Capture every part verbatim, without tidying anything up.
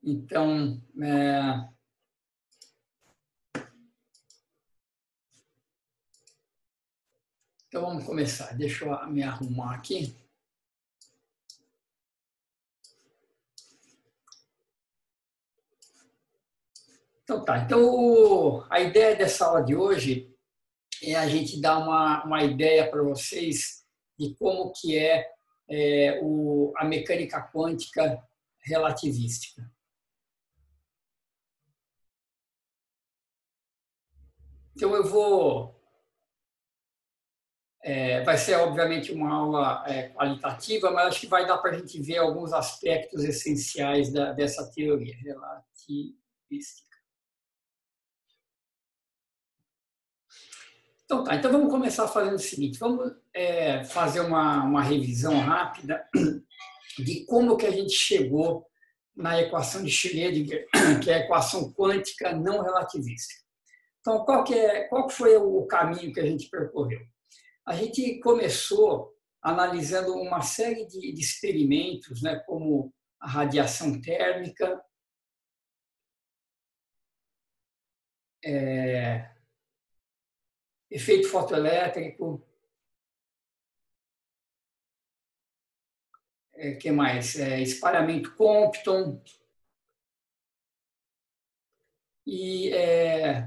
Então, é... então, vamos começar. Deixa eu me arrumar aqui. Então, tá. Então, a ideia dessa aula de hoje é a gente dar uma, uma ideia para vocês de como que é, é o, a mecânica quântica relativística. Então, eu vou... É, vai ser, obviamente, uma aula é, qualitativa, mas acho que vai dar para a gente ver alguns aspectos essenciais da, dessa teoria relativística. Então, tá. Então, vamos começar fazendo o seguinte. Vamos é, fazer uma, uma revisão rápida de como que a gente chegou na equação de Schrödinger, que é a equação quântica não relativística. Então, qual, que é, qual que foi o caminho que a gente percorreu? A gente começou analisando uma série de, de experimentos, né, como a radiação térmica, é, efeito fotoelétrico, é, que mais? É, espalhamento Compton e, é,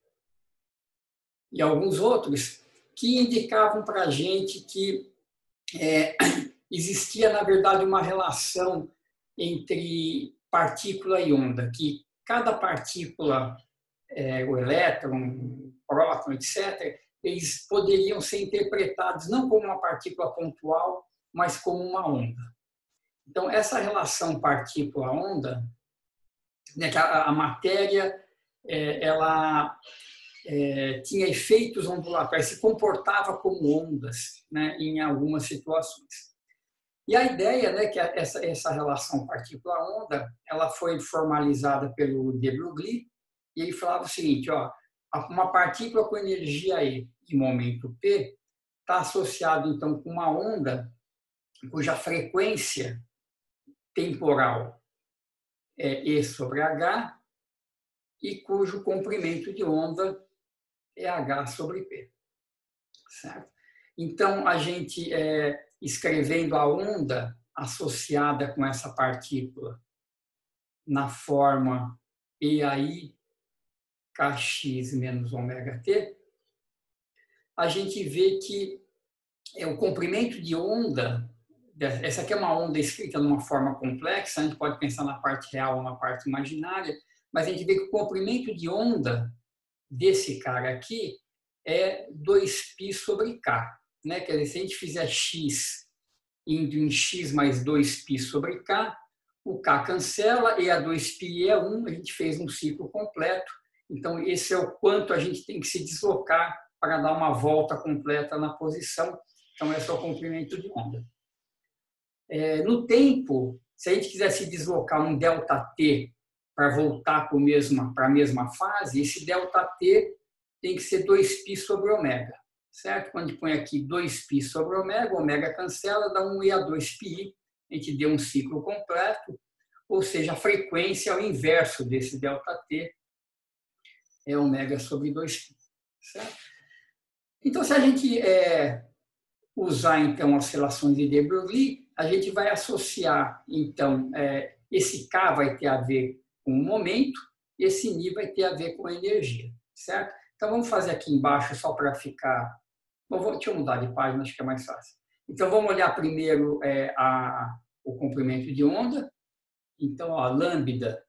e alguns outros que indicavam para a gente que é, existia, na verdade, uma relação entre partícula e onda, que cada partícula, é, o elétron, o próton, etcétera, eles poderiam ser interpretados não como uma partícula pontual, mas como uma onda. Então, essa relação partícula-onda, né, que a, a matéria é, ela é, tinha efeitos ondulatórios, se comportava como ondas, né, em algumas situações. E a ideia, né, que essa, essa relação partícula-onda, ela foi formalizada pelo de Broglie, e ele falava o seguinte, ó, uma partícula com energia E e momento P está associado, então, com uma onda cuja frequência temporal é E sobre H e cujo comprimento de onda é H sobre P. Certo? Então, a gente, é, escrevendo a onda associada com essa partícula na forma E A I Kx menos ômega T, a gente vê que é o comprimento de onda, essa aqui é uma onda escrita numa forma complexa, a gente pode pensar na parte real ou na parte imaginária, mas a gente vê que o comprimento de onda desse cara aqui é dois π sobre K. Né? Quer dizer, se a gente fizer x indo em x mais dois π sobre K, o K cancela, e a dois π é um, a gente fez um ciclo completo. Então, esse é o quanto a gente tem que se deslocar para dar uma volta completa na posição. Então, esse é o comprimento de onda. É, no tempo, se a gente quiser se deslocar um ΔT para voltar para, mesma, para a mesma fase, esse ΔT tem que ser dois π sobre ômega. Certo? Quando a gente põe aqui dois π sobre ômega, ômega cancela, dá um E a dois π, a gente deu um ciclo completo, ou seja, a frequência é o inverso desse ΔT, é ômega sobre dois π. Certo? Então, se a gente é, usar então as relações de de Broglie, a gente vai associar, então, é, esse K vai ter a ver com o momento, esse Mi vai ter a ver com a energia. Certo? Então, vamos fazer aqui embaixo só para ficar... Bom, vou, deixa eu mudar de página, acho que é mais fácil. Então, vamos olhar primeiro é, a, o comprimento de onda. Então, ó, lambda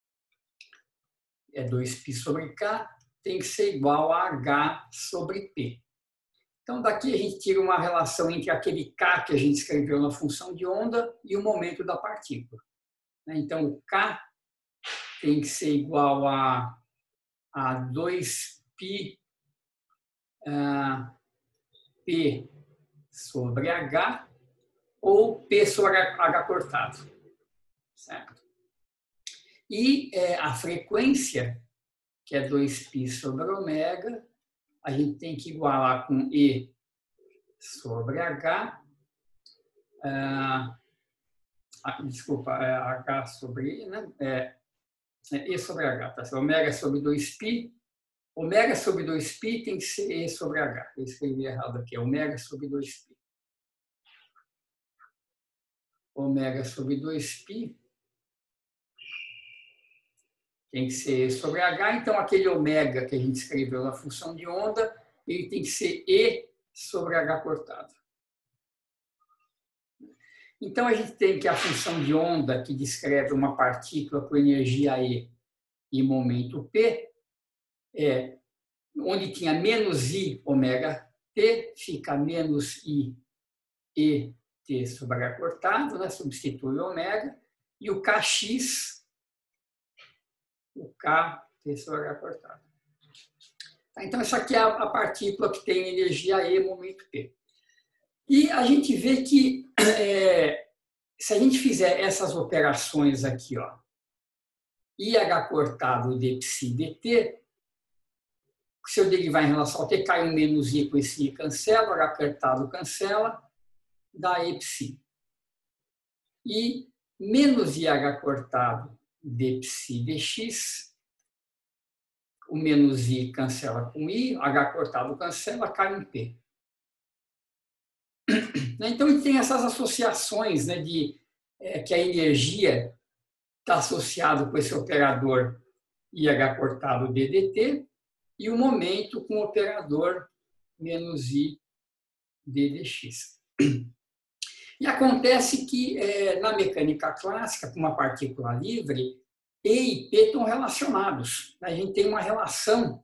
é dois π sobre K, tem que ser igual a H sobre P. Então, daqui a gente tira uma relação entre aquele K que a gente escreveu na função de onda e o momento da partícula. Então, o K tem que ser igual a, a dois π uh, P sobre H ou P sobre H cortado. Certo? E é, a frequência, que é dois π sobre ômega, a gente tem que igualar com E sobre H, ah, desculpa, é H sobre I, né? É, é E sobre H, tá? Ômega sobre dois π. Ômega sobre dois π tem que ser E sobre H. Eu escrevi errado aqui. Ômega sobre dois π. Ômega sobre dois π tem que ser E sobre H. Então, aquele ômega que a gente escreveu na função de onda, ele tem que ser E sobre H cortado. Então, a gente tem que a função de onda, que descreve uma partícula com energia E e momento P, é, onde tinha menos I ômega T, fica menos I E T sobre H cortado, né? Substitui o ômega, e o Kx, o K T sobre H cortado. Então, essa aqui é a partícula que tem energia E momento P. E a gente vê que, é, se a gente fizer essas operações aqui, ó, I H cortado dψ dt, se eu derivar em relação ao T, cai um menos I com esse I cancela, H cortado cancela, dá Epsi. E menos I H cortado dψ dx, o menos I cancela com I, H cortado cancela, cai um P. Então, ele tem essas associações, né, de é, que a energia está associada com esse operador I H cortado ddt e o momento com o operador menos I ddx. E acontece que, é, na mecânica clássica, com uma partícula livre, E e P estão relacionados. A gente tem uma relação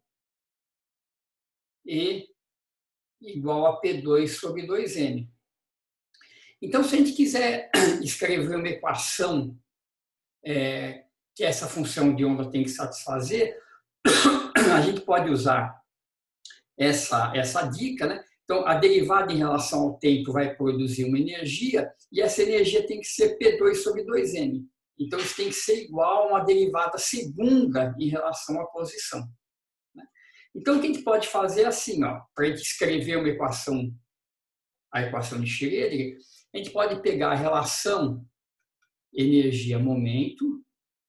E igual a P dois sobre dois M. Então, se a gente quiser escrever uma equação é, que essa função de onda tem que satisfazer, a gente pode usar essa, essa dica, né? Então, a derivada em relação ao tempo vai produzir uma energia e essa energia tem que ser P dois sobre dois M. Então, isso tem que ser igual a uma derivada segunda em relação à posição. Então, o que a gente pode fazer é assim, para a gente escrever uma equação, a equação de Schrödinger, a gente pode pegar a relação energia-momento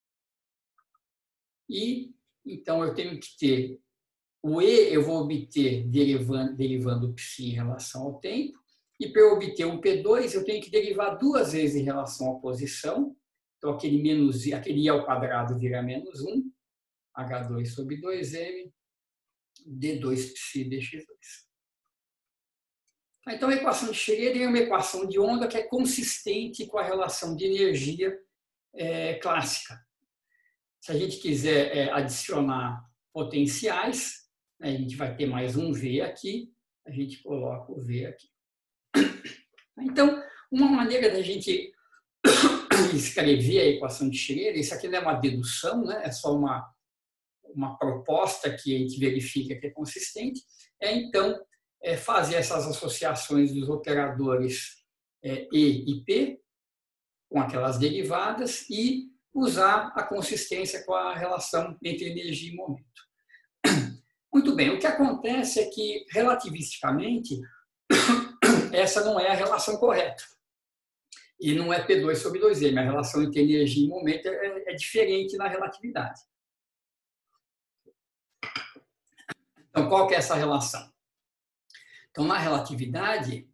e, então, eu tenho que ter o E, eu vou obter derivando, derivando π em relação ao tempo, e para eu obter um P dois, eu tenho que derivar duas vezes em relação à posição. Então, aquele, menos, aquele I ao quadrado vira menos um, H dois sobre dois M, D dois π dx dois. Então, a equação de Schrödinger é uma equação de onda que é consistente com a relação de energia é, clássica. Se a gente quiser é, adicionar potenciais, a gente vai ter mais um V aqui, a gente coloca o V aqui. Então, uma maneira da gente escrever a equação de Schrödinger, isso aqui não é uma dedução, né? É só uma, uma proposta que a gente verifica que é consistente, é então é fazer essas associações dos operadores é, E e P com aquelas derivadas e usar a consistência com a relação entre energia e momento. Muito bem, o que acontece é que, relativisticamente, essa não é a relação correta. E não é P dois sobre dois M, a relação entre energia e momento é, é diferente na relatividade. Então, qual que é essa relação? Então, na relatividade,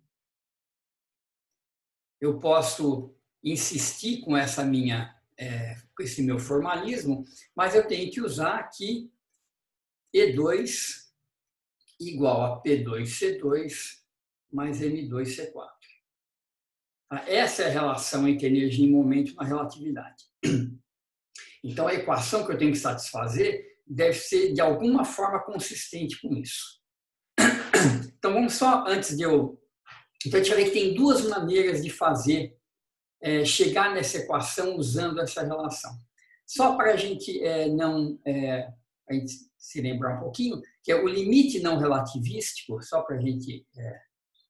eu posso insistir com essa minha, é, com esse meu formalismo, mas eu tenho que usar aqui E dois igual a P dois C dois mais M dois C quatro. Essa é a relação entre energia e momento na relatividade. Então, a equação que eu tenho que satisfazer deve ser, de alguma forma, consistente com isso. Então, vamos só, antes de eu... Então, eu te falei que tem duas maneiras de fazer, é, chegar nessa equação usando essa relação. Só para a gente é, não... É, a gente se lembrar um pouquinho, que é o limite não relativístico, só para a gente é,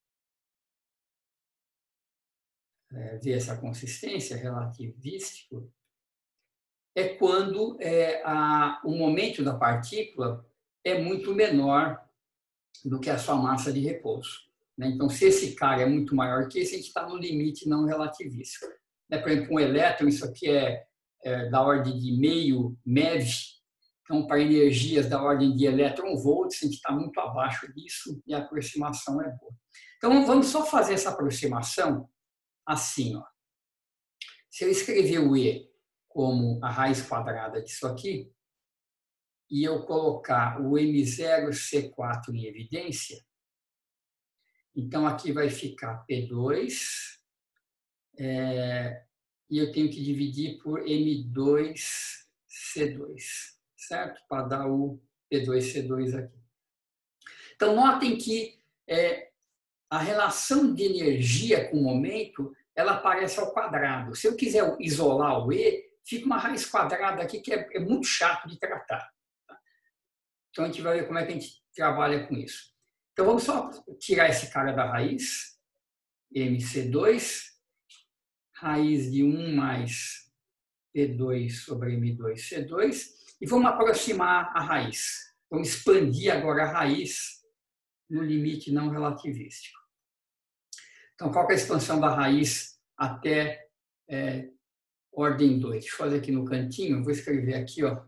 é, ver essa consistência, relativístico, é quando é, a, o momento da partícula é muito menor do que a sua massa de repouso. Né? Então, se esse cara é muito maior que esse, a gente está no limite não relativístico. Né? Por exemplo, um elétron, isso aqui é, é da ordem de meio MeV. Então, para energias da ordem de elétron-volts, a gente está muito abaixo disso e a aproximação é boa. Então, vamos só fazer essa aproximação assim, ó. Se eu escrever o E como a raiz quadrada disso aqui, e eu colocar o M zero C quatro em evidência, então aqui vai ficar P dois, é, e eu tenho que dividir por M dois C dois, certo? Para dar o P dois C dois aqui. Então, notem que é, a relação de energia com o momento, ela aparece ao quadrado. Se eu quiser isolar o E, fica uma raiz quadrada aqui que é, é muito chato de tratar. Então, a gente vai ver como é que a gente trabalha com isso. Então, vamos só tirar esse cara da raiz, M C dois, raiz de um mais P dois sobre M dois C dois, e vamos aproximar a raiz. Vamos expandir agora a raiz no limite não relativístico. Então, qual é a expansão da raiz até é, ordem dois? Deixa eu fazer aqui no cantinho, vou escrever aqui, ó,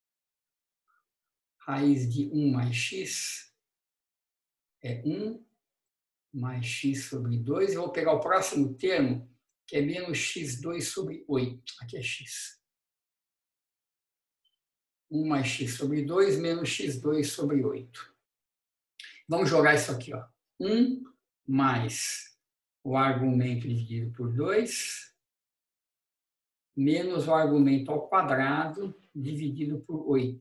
raiz de um mais x é um mais x sobre dois. Eu vou pegar o próximo termo, que é menos x dois sobre oito. Aqui é x. um mais x sobre dois menos x dois sobre oito. Vamos jogar isso aqui, ó. um mais o argumento dividido por dois menos o argumento ao quadrado dividido por oito.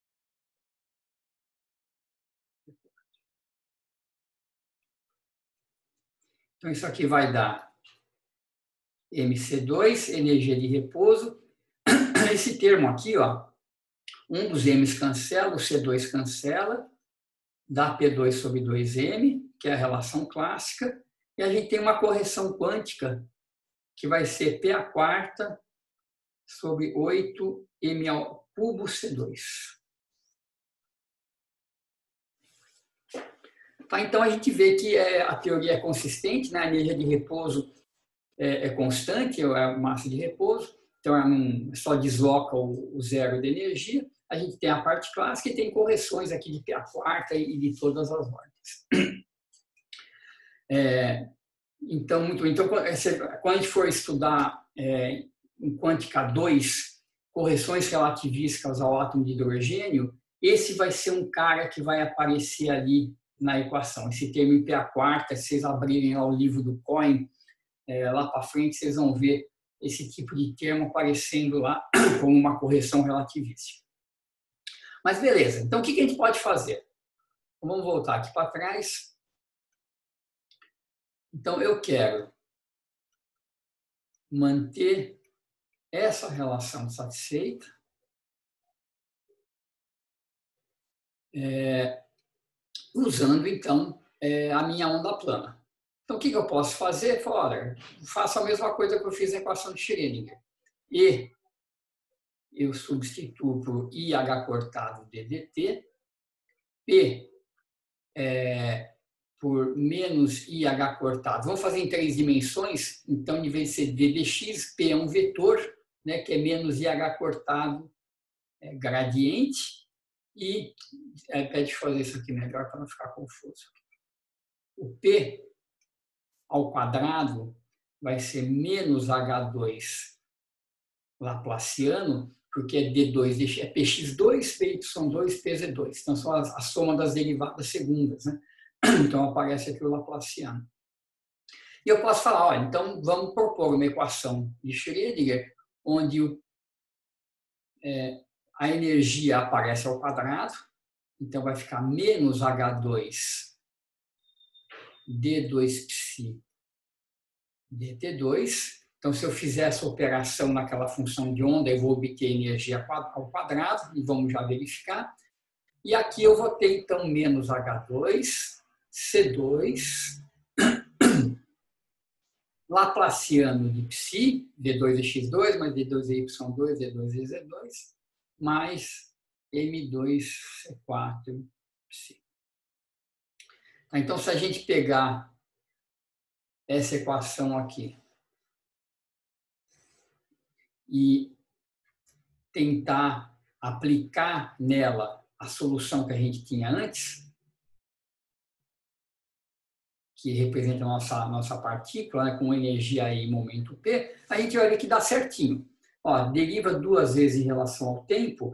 Então, isso aqui vai dar M C dois, energia de repouso. Esse termo aqui, ó, um dos M's cancela, o C dois cancela, dá P dois sobre dois M, que é a relação clássica, e a gente tem uma correção quântica, que vai ser P a quarta sobre oito M ao cubo C dois. Tá, então, a gente vê que é, a teoria é consistente, né? A energia de repouso é, é constante, é a massa de repouso, então ela não só desloca o, o zero de energia. A gente tem a parte clássica e tem correções aqui de P a quarta e de todas as ordens. É, então, muito bem. Então, quando a gente for estudar é, em quântica dois, correções relativísticas ao átomo de hidrogênio, esse vai ser um cara que vai aparecer ali na equação. Esse termo em P a quarta, se vocês abrirem lá o livro do Cohen, é, lá para frente, vocês vão ver esse tipo de termo aparecendo lá como uma correção relativística. Mas beleza, então o que a gente pode fazer? Vamos voltar aqui para trás. Então, eu quero manter essa relação satisfeita. É, usando, então, é, a minha onda plana. Então, o que eu posso fazer? Olha, faço a mesma coisa que eu fiz na equação de Schrödinger. E eu substituo por I H cortado D dt, P é, por menos I H cortado. Vamos fazer em três dimensões, então, em vez de ser D dx, P é um vetor, né, que é menos I H cortado é, gradiente, e é, pede fazer isso aqui melhor para não ficar confuso. O P ao quadrado vai ser menos H dois laplaciano, porque é D dois, é P x dois, P y dois, P z dois. Então, são a soma das derivadas segundas, né? Então, aparece aqui o laplaciano. E eu posso falar, olha, então vamos propor uma equação de Schrödinger, onde o, é, a energia aparece ao quadrado, então vai ficar menos H dois D dois psi dt dois. Então, se eu fizer essa operação naquela função de onda, eu vou obter energia ao quadrado, e vamos já verificar. E aqui eu vou ter, então, menos H dois, C dois, laplaciano de psi, D dois é x dois, mais D dois é y dois, D dois é z dois, mais M dois C quatro psi. Então, se a gente pegar essa equação aqui, e tentar aplicar nela a solução que a gente tinha antes, que representa a nossa, nossa partícula, né, com energia E e momento P, a gente vai ver que dá certinho. Ó, deriva duas vezes em relação ao tempo,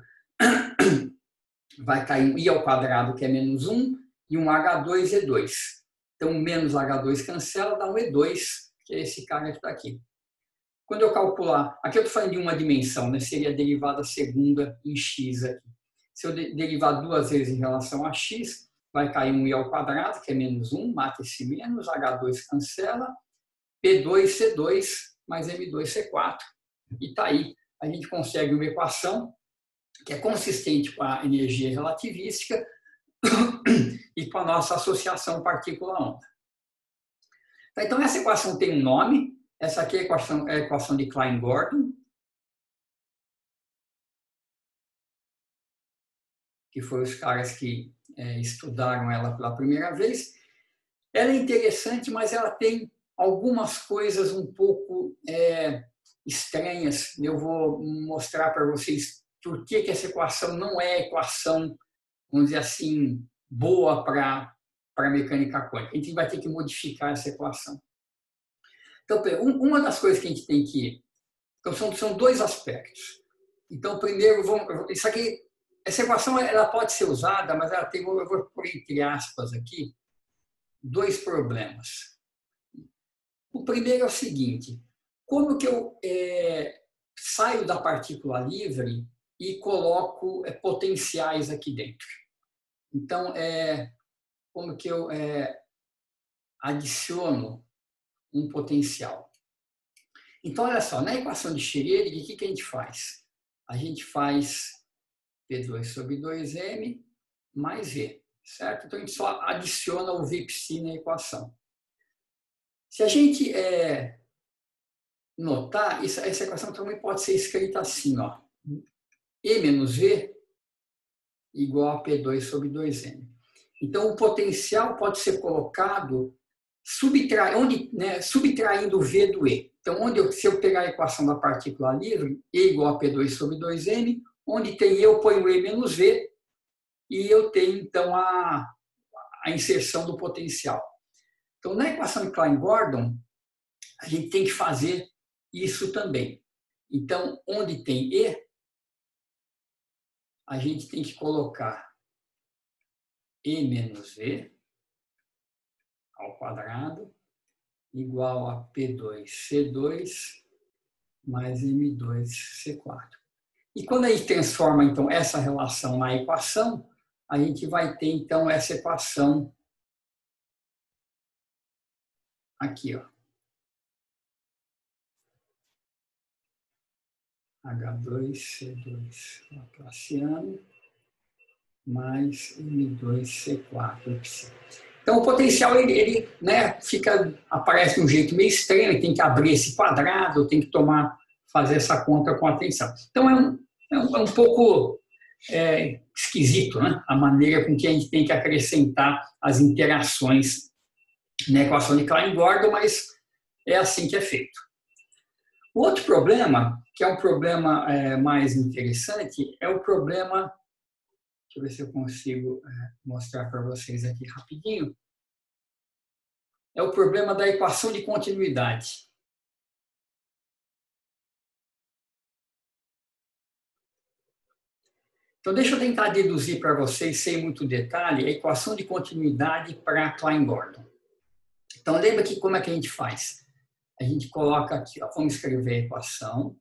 vai cair um I ao quadrado, que é menos um, e um H dois E dois. Então, menos H dois cancela, dá um E dois, que é esse cara que está aqui. Quando eu calcular, aqui eu estou falando de uma dimensão, né, seria a derivada segunda em x aqui. Se eu derivar duas vezes em relação a x, vai cair um I ao quadrado, que é menos um, mata esse menos, H dois cancela, P dois C dois mais M dois C quatro. E está aí, a gente consegue uma equação que é consistente com a energia relativística e com a nossa associação partícula-onda. Então, essa equação tem um nome, essa aqui é a equação, é a equação de Klein-Gordon, que foram os caras que é, estudaram ela pela primeira vez. Ela é interessante, mas ela tem algumas coisas um pouco é, estranhas. Eu vou mostrar para vocês por que, que essa equação não é equação, vamos dizer assim, boa para a mecânica quântica. A gente vai ter que modificar essa equação. Então, uma das coisas que a gente tem que... Então, são, são dois aspectos. Então, primeiro, vamos, isso aqui, essa equação ela pode ser usada, mas ela tem, eu vou pôr entre aspas aqui, dois problemas. O primeiro é o seguinte: como que eu é, saio da partícula livre e coloco é, potenciais aqui dentro? Então, é, como que eu é, adiciono um potencial? Então, olha só, na equação de Schrödinger, o que, que a gente faz? A gente faz P dois sobre dois M mais V, certo? Então, a gente só adiciona o V psi na equação. Se a gente é, notar, isso, essa equação também pode ser escrita assim, ó, E menos V igual a P dois sobre dois M. Então, o potencial pode ser colocado subtra, onde, né, subtraindo o V do E. Então, onde eu, se eu pegar a equação da partícula livre, E igual a P dois sobre dois M, onde tem E, eu ponho E menos V, e eu tenho, então, a, a inserção do potencial. Então, na equação de Klein-Gordon, a gente tem que fazer isso também. Então, onde tem E, a gente tem que colocar E menos V ao quadrado igual a P dois C dois mais M dois C quatro. E quando a gente transforma, então, essa relação na equação, a gente vai ter, então, essa equação aqui, ó. H dois C dois laplaciano mais M dois C quatro psi. Então, o potencial, ele, ele né, fica, aparece de um jeito meio estranho, ele tem que abrir esse quadrado, tem que tomar, fazer essa conta com atenção. Então, é um, é um, é um pouco é, esquisito, né, a maneira com que a gente tem que acrescentar as interações na equação de Klein-Gordon, mas é assim que é feito. O outro problema, que é um problema é, mais interessante, é o problema... Deixa eu ver se eu consigo mostrar para vocês aqui rapidinho. É o problema da equação de continuidade. Então, deixa eu tentar deduzir para vocês, sem muito detalhe, a equação de continuidade para Klein-Gordon. Então, lembra que como é que a gente faz? A gente coloca aqui, ó, vamos escrever a equação.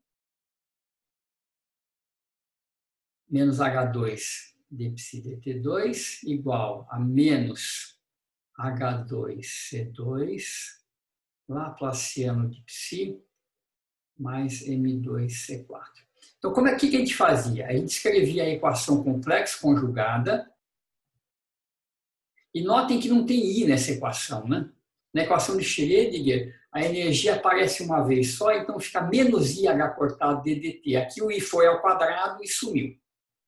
Menos H dois d psi dt dois igual a menos H dois C dois laplaciano de psi mais M dois C quatro. Então, como é que a gente fazia? A gente escrevia a equação complexa conjugada e notem que não tem I nessa equação, né? Na equação de Schrödinger, a energia aparece uma vez só, então fica menos I H cortado d dt. Aqui o I foi ao quadrado e sumiu.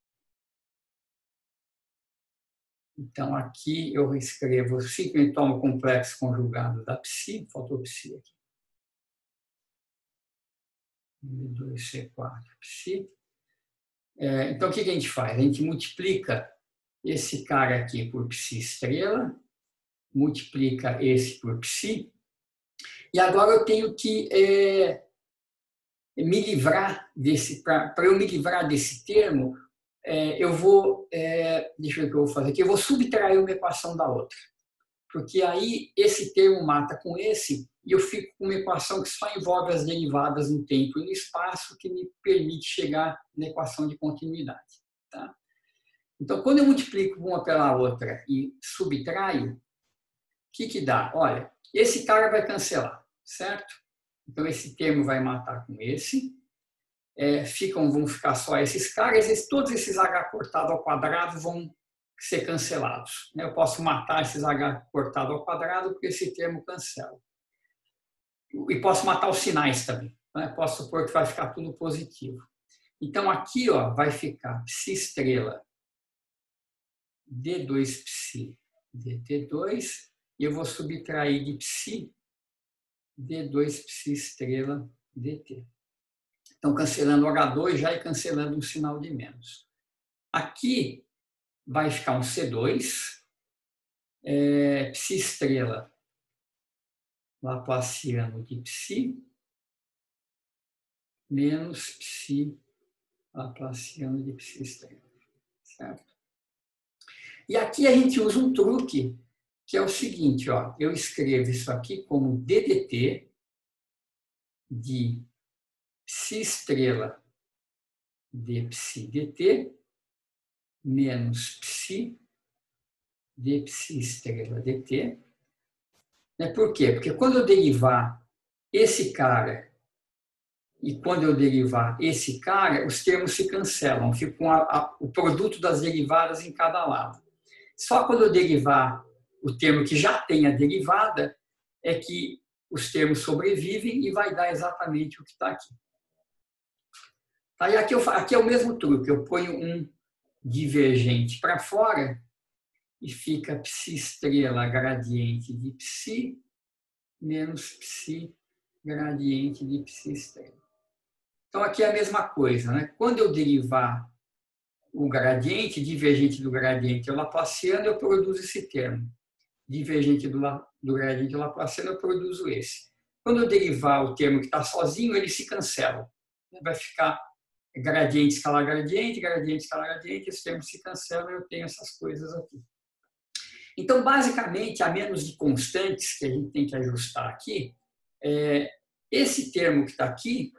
Então, aqui eu escrevo, simplesmente tomo o complexo conjugado da psi, faltou psi aqui. M dois C quatro psi. É, então, o que a gente faz? A gente multiplica esse cara aqui por psi estrela, multiplica esse por psi, e agora eu tenho que é, me livrar desse, para eu me livrar desse termo, é, eu vou, é, deixa eu ver o que eu vou fazer aqui, eu vou subtrair uma equação da outra, porque aí esse termo mata com esse, e eu fico com uma equação que só envolve as derivadas no tempo e no espaço, que me permite chegar na equação de continuidade. Tá? Então, quando eu multiplico uma pela outra e subtraio, o que que dá? Olha, esse cara vai cancelar, certo? Então, esse termo vai matar com esse. É, ficam, vão ficar só esses caras, e todos esses h cortado ao quadrado vão ser cancelados. Eu posso matar esses h cortado ao quadrado porque esse termo cancela. E posso matar os sinais também. Né? Posso supor que vai ficar tudo positivo. Então, aqui ó, vai ficar psi estrela d dois psi dt dois, e eu vou subtrair de psi d dois psi estrela dt. Então, cancelando o agá dois já e cancelando um sinal de menos. Aqui vai ficar um C dois, é, psi estrela laplaciano de psi, menos psi laplaciano de psi estrela. Certo? E aqui a gente usa um truque, que é o seguinte, ó, eu escrevo isso aqui como ddt de psi estrela de psi dt menos psi de psi estrela dt. Por quê? Porque quando eu derivar esse cara e quando eu derivar esse cara, os termos se cancelam, fica a, a, o produto das derivadas em cada lado. Só quando eu derivar o termo que já tem a derivada é que os termos sobrevivem e vai dar exatamente o que está aqui. Tá, e aqui, eu, aqui é o mesmo truque, eu ponho um divergente para fora e fica psi estrela gradiente de psi menos psi gradiente de psi estrela. Então, aqui é a mesma coisa. Né? Quando eu derivar o gradiente, divergente do gradiente é o laplaciano, eu produzo esse termo. Divergente do, do gradiente laplaciano, eu produzo esse. Quando eu derivar o termo que está sozinho, ele se cancela. Vai ficar gradiente, escalar, gradiente, gradiente, escalar, gradiente, esse termo se cancela, eu tenho essas coisas aqui. Então, basicamente, a menos de constantes que a gente tem que ajustar aqui, é, esse termo que está aqui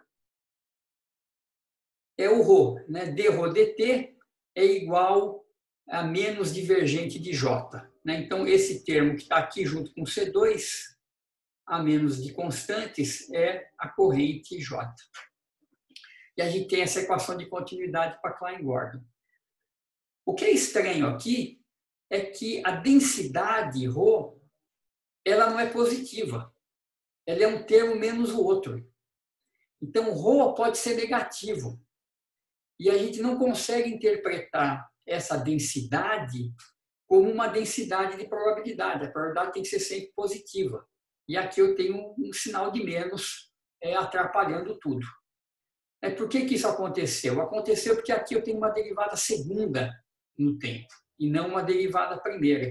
é o ρ, né? dρ dt é igual a menos divergente de J. Né? Então, esse termo que está aqui junto com C dois, a menos de constantes, é a corrente J. E a gente tem essa equação de continuidade para Klein-Gordon. O que é estranho aqui é que a densidade ρ, ela não é positiva. Ela é um termo menos o outro. Então, ρ pode ser negativo. E a gente não consegue interpretar essa densidade como uma densidade de probabilidade. A probabilidade tem que ser sempre positiva. E aqui eu tenho um sinal de menos é, atrapalhando tudo. É, por que que isso aconteceu? Aconteceu porque aqui eu tenho uma derivada segunda no tempo, e não uma derivada primeira.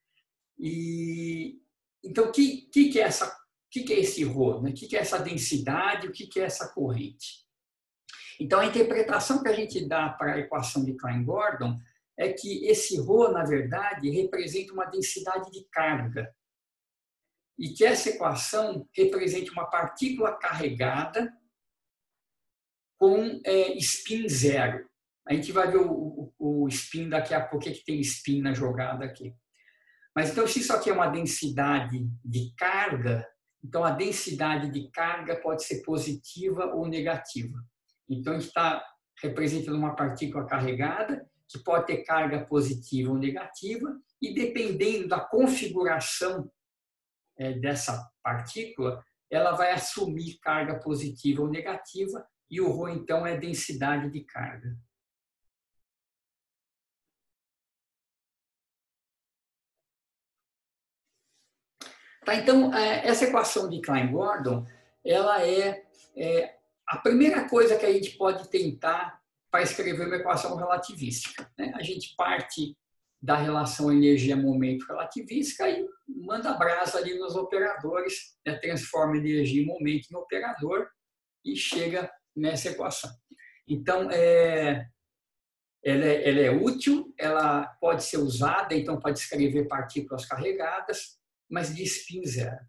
E, então, o que, que, que, é essa, que, que é esse ρ? Né? O que, que é essa densidade? O que, que é essa corrente? Então, a interpretação que a gente dá para a equação de Klein-Gordon é que esse ρ, na verdade, representa uma densidade de carga. E que essa equação representa uma partícula carregada com é, spin zero. A gente vai ver o, o, o spin daqui a pouco, que tem spin na jogada aqui. Mas então, se isso aqui é uma densidade de carga, então a densidade de carga pode ser positiva ou negativa. Então, a gente está representando uma partícula carregada, que pode ter carga positiva ou negativa, e dependendo da configuração é, dessa partícula, ela vai assumir carga positiva ou negativa, e o ρ, então, é densidade de carga. Tá, então, essa equação de Klein-Gordon, ela é, é a primeira coisa que a gente pode tentar para escrever uma equação relativística, né? A gente parte da relação energia-momento relativística e manda brasa ali nos operadores, né? Transforma energia e momento em operador e chega nessa equação. Então, é, ela, é, ela é útil, ela pode ser usada então para descrever partículas carregadas, mas de spin zero.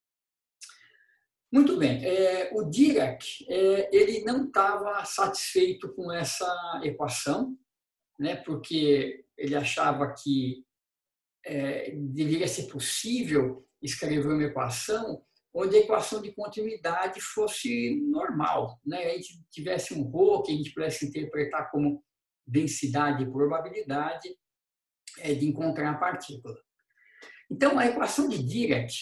Muito bem, é, o Dirac é, ele não estava satisfeito com essa equação, né, porque ele achava que é, deveria ser possível escrever uma equação onde a equação de continuidade fosse normal, né, a gente tivesse um ρ que a gente pudesse interpretar como densidade e probabilidade é, de encontrar a partícula. Então, a equação de Dirac,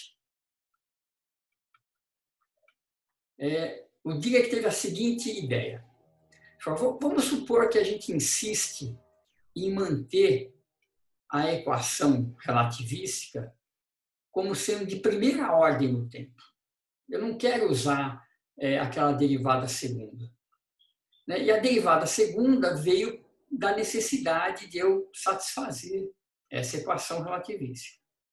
É, o Dirac teve a seguinte ideia. Falou, vamos supor que a gente insiste em manter a equação relativística como sendo de primeira ordem no tempo. Eu não quero usar é, aquela derivada segunda. Né? E a derivada segunda veio da necessidade de eu satisfazer essa equação relativística.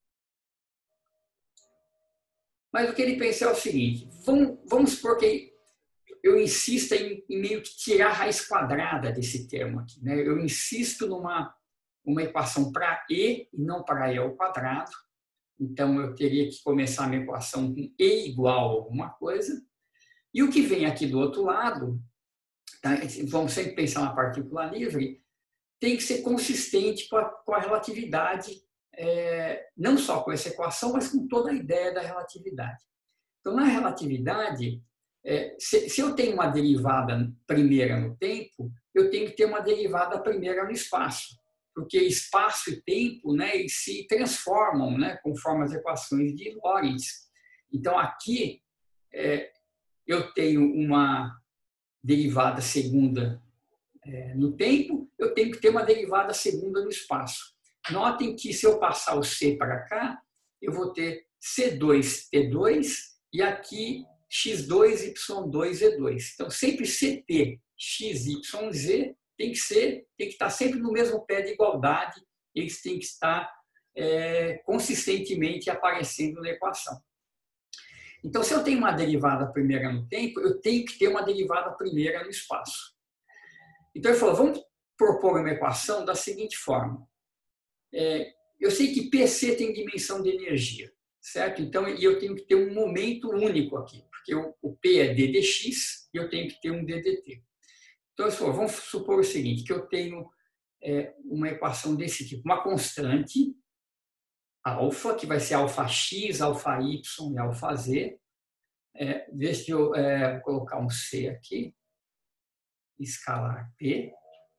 Mas o que ele pensa é o seguinte, vamos, vamos supor que eu insisto em, em meio que tirar a raiz quadrada desse termo aqui, né? Eu insisto numa uma equação para E e não para E ao quadrado. Então, eu teria que começar a minha equação com E igual a alguma coisa. E o que vem aqui do outro lado, tá? Vamos sempre pensar na partícula livre, tem que ser consistente com a, com a relatividade, é, não só com essa equação, mas com toda a ideia da relatividade. Então, na relatividade, é, se, se eu tenho uma derivada primeira no tempo, eu tenho que ter uma derivada primeira no espaço, porque espaço e tempo, né, eles se transformam, né, conforme as equações de Lorentz. Então, aqui, é, eu tenho uma derivada segunda é, no tempo, eu tenho que ter uma derivada segunda no espaço. Notem que se eu passar o C para cá, eu vou ter C dois T dois e aqui X dois Y dois Z dois. Então, sempre C T, X, Y, Z tem que ser, tem que estar sempre no mesmo pé de igualdade, eles têm que estar é, consistentemente aparecendo na equação. Então, se eu tenho uma derivada primeira no tempo, eu tenho que ter uma derivada primeira no espaço. Então, ele falou, vamos propor uma equação da seguinte forma. É, eu sei que P C tem dimensão de energia, certo? Então, eu tenho que ter um momento único aqui, porque o P é d dx e eu tenho que ter um d dt. Então, vamos supor o seguinte, que eu tenho é, uma equação desse tipo, uma constante, alfa, que vai ser alfa x, alfa y e alfa z. É, deixa eu é, colocar um C aqui, escalar P.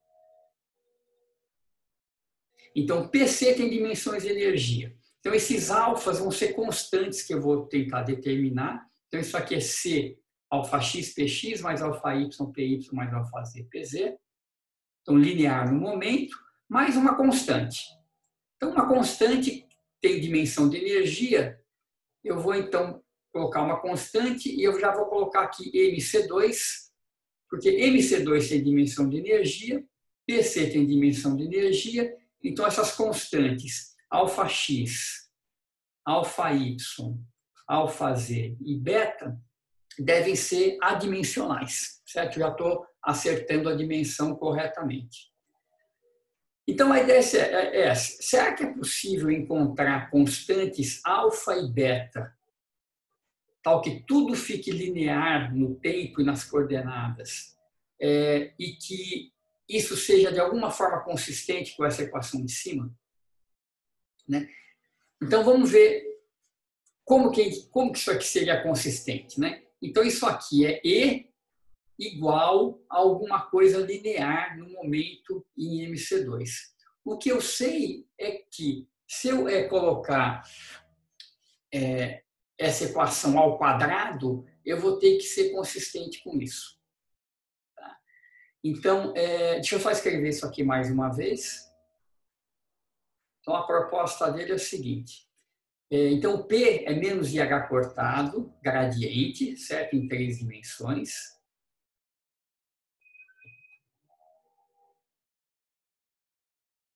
Então, P C tem dimensões de energia. Então, esses alfas vão ser constantes que eu vou tentar determinar. Então, isso aqui é C, alfa x, px, mais alfa y, py, mais alfa z, pz. Então, linear no momento, mais uma constante. Então, uma constante tem dimensão de energia. Eu vou, então, colocar uma constante e eu já vou colocar aqui M C dois, porque M C dois tem dimensão de energia, P C tem dimensão de energia. Então, essas constantes, alfa x, alfa y, alfa z e beta, devem ser adimensionais, certo? Eu já estou acertando a dimensão corretamente. Então, a ideia é essa. Será que é possível encontrar constantes alfa e beta, tal que tudo fique linear no tempo e nas coordenadas, é, e que isso seja de alguma forma consistente com essa equação de cima? Né? Então, vamos ver como que, como que isso aqui seria consistente. Né? Então, isso aqui é E igual a alguma coisa linear no momento em M C dois. O que eu sei é que, se eu é, colocar é, essa equação ao quadrado, eu vou ter que ser consistente com isso. Tá? Então, é, deixa eu só escrever isso aqui mais uma vez. Então, a proposta dele é o seguinte. É, então, P é menos I H cortado, gradiente, certo? Em três dimensões.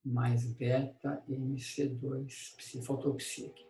mais beta M C dois psi. Faltou psi aqui.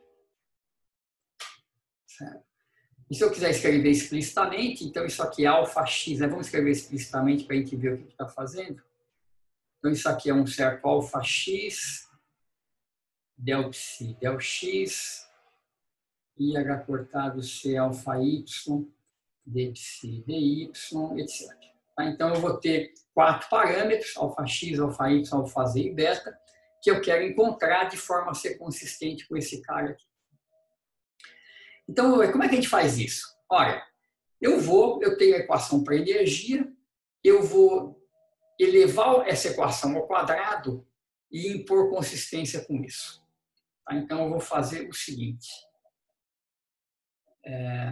Certo? E se eu quiser escrever explicitamente, então isso aqui é alfa x, né? Vamos escrever explicitamente para a gente ver o que está fazendo. Então isso aqui é um certo alfa x, del psi, del x, I H cortado C alfa y, d psi, dy, etcétera. Tá? Então eu vou ter quatro parâmetros, alfa x, alfa y, alfa z e beta, que eu quero encontrar de forma a ser consistente com esse cara aqui. Então, como é que a gente faz isso? Olha, eu vou, eu tenho a equação para energia, eu vou elevar essa equação ao quadrado e impor consistência com isso. Tá? Então, eu vou fazer o seguinte. É,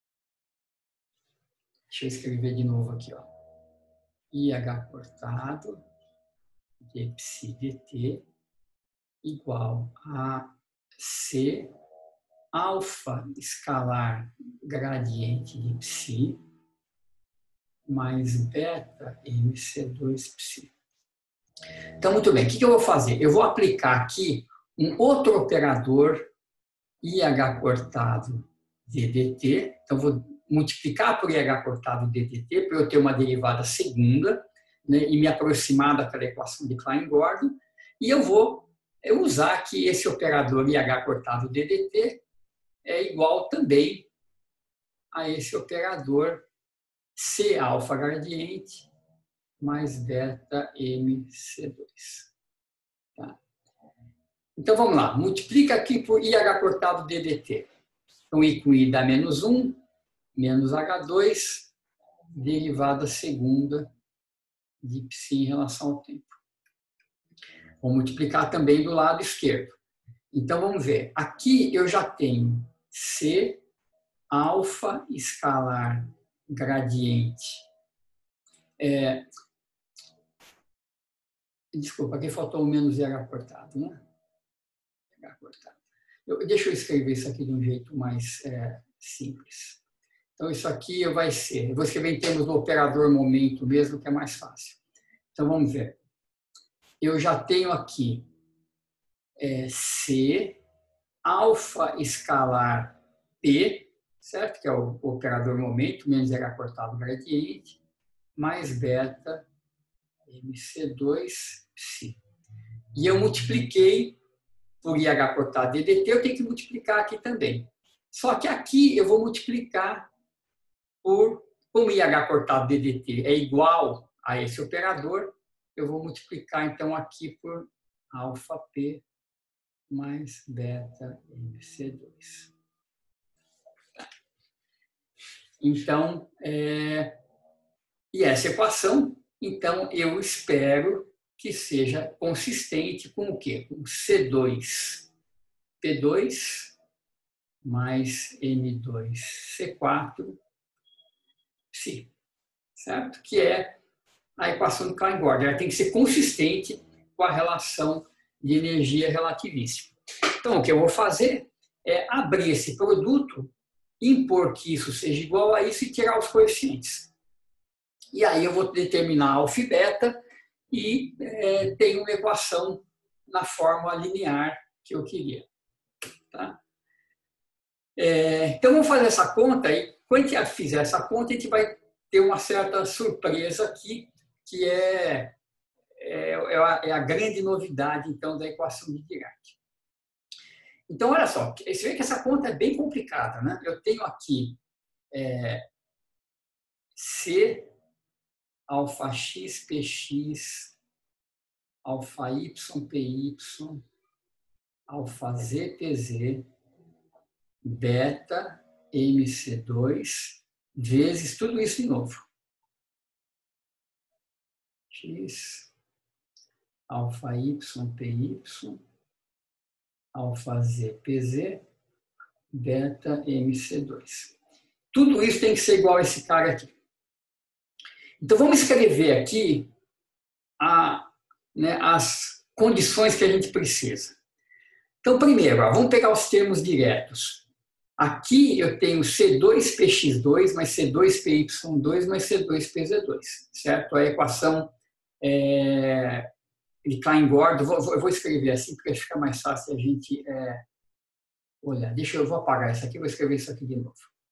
deixa eu escrever de novo aqui. Ó. I H cortado de psi dt igual a C alfa escalar gradiente de psi mais beta M C dois psi. Então, muito bem, o que eu vou fazer? Eu vou aplicar aqui um outro operador I H cortado de dt. Então, vou multiplicar por I H cortado de dt para eu ter uma derivada segunda, né, e me aproximar daquela equação de Klein-Gordon. E eu vou usar aqui esse operador I H cortado de dt é igual também a esse operador C alfa gradiente mais beta M C dois. Tá? Então, vamos lá. Multiplica aqui por I H cortado de dt. Então, I com I dá menos um, menos H dois, derivada segunda de psi em relação ao tempo. Vou multiplicar também do lado esquerdo. Então, vamos ver. Aqui eu já tenho C alfa escalar gradiente. É, desculpa, aqui faltou o menos I H cortado, né? I H cortado. Eu, deixa eu escrever isso aqui de um jeito mais é, simples. Então, isso aqui vai ser... Eu vou escrever em termos do operador momento mesmo, que é mais fácil. Então, vamos ver. Eu já tenho aqui é, C alfa escalar P, certo? Que é o operador momento, menos I H cortado gradiente, mais beta M C dois psi. E eu multipliquei por I H cortado de dt, eu tenho que multiplicar aqui também. Só que aqui eu vou multiplicar por, como I H cortado de dt é igual a esse operador, eu vou multiplicar então aqui por alfa P mais beta M C dois. Então, é, e essa equação, então, eu espero que seja consistente com o quê? Com C dois P dois mais N dois C quatro psi, certo? Que é a equação do Klein-Gordon. Ela tem que ser consistente com a relação de energia relativíssima. Então, o que eu vou fazer é abrir esse produto, impor que isso seja igual a isso e tirar os coeficientes. E aí eu vou determinar alfa e beta e é, tenho uma equação na forma linear que eu queria. Tá? É, então, vamos fazer essa conta e quando a gente fizer essa conta, a gente vai ter uma certa surpresa aqui, que é, é, é, a, é a grande novidade, então, da equação de Dirac. Então, olha só, você vê que essa conta é bem complicada, né? Eu tenho aqui é, C alfa x px, alfa y py, alfa z pz, beta M C dois, vezes tudo isso de novo. X, alfa y py, alfa z pz, beta M C dois. Tudo isso tem que ser igual a esse cara aqui. Então, vamos escrever aqui a, né, as condições que a gente precisa. Então, primeiro, ó, vamos pegar os termos diretos. Aqui eu tenho C dois P X dois mais C dois P Y dois mais C dois P Z dois, certo? A equação é, de Klein-Gordon. Vou, vou, eu vou escrever assim, porque fica mais fácil a gente é, olhar. Deixa eu, eu vou apagar isso aqui, vou escrever isso aqui de novo.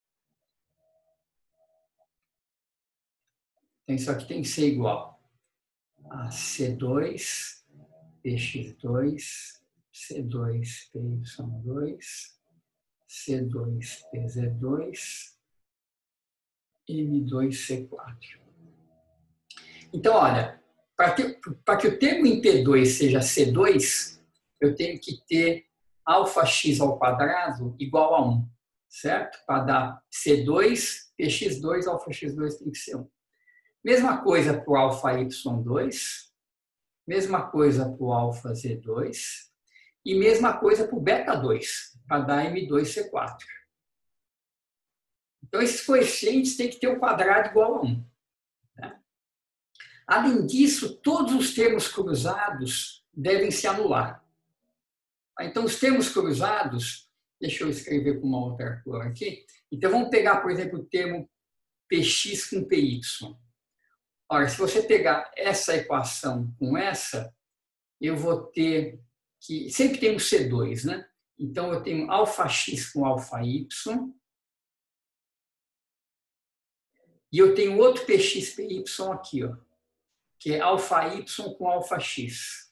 Então, isso aqui tem que ser igual a C dois, P X dois, C dois, P Y dois, C dois, P Z dois, M dois, C quatro. Então, olha, para que, para que o termo em P dois seja C dois, eu tenho que ter alfa x ao quadrado igual a um, certo? Para dar C dois, P X dois, alfa x dois tem que ser um. Mesma coisa para o alfa y dois, mesma coisa para o alfa z dois e mesma coisa para o beta dois, para dar M dois C quatro. Então, esses coeficientes têm que ter o quadrado igual a um. Né? Além disso, todos os termos cruzados devem se anular. Então, os termos cruzados, deixa eu escrever com uma outra cor aqui. Então, vamos pegar, por exemplo, o termo Px com Py. Ora, se você pegar essa equação com essa, eu vou ter que... Sempre tem um C dois, né? Então, eu tenho alfa x com alfa y. E eu tenho outro Px, Py aqui, ó, que é alfa y com alfa x.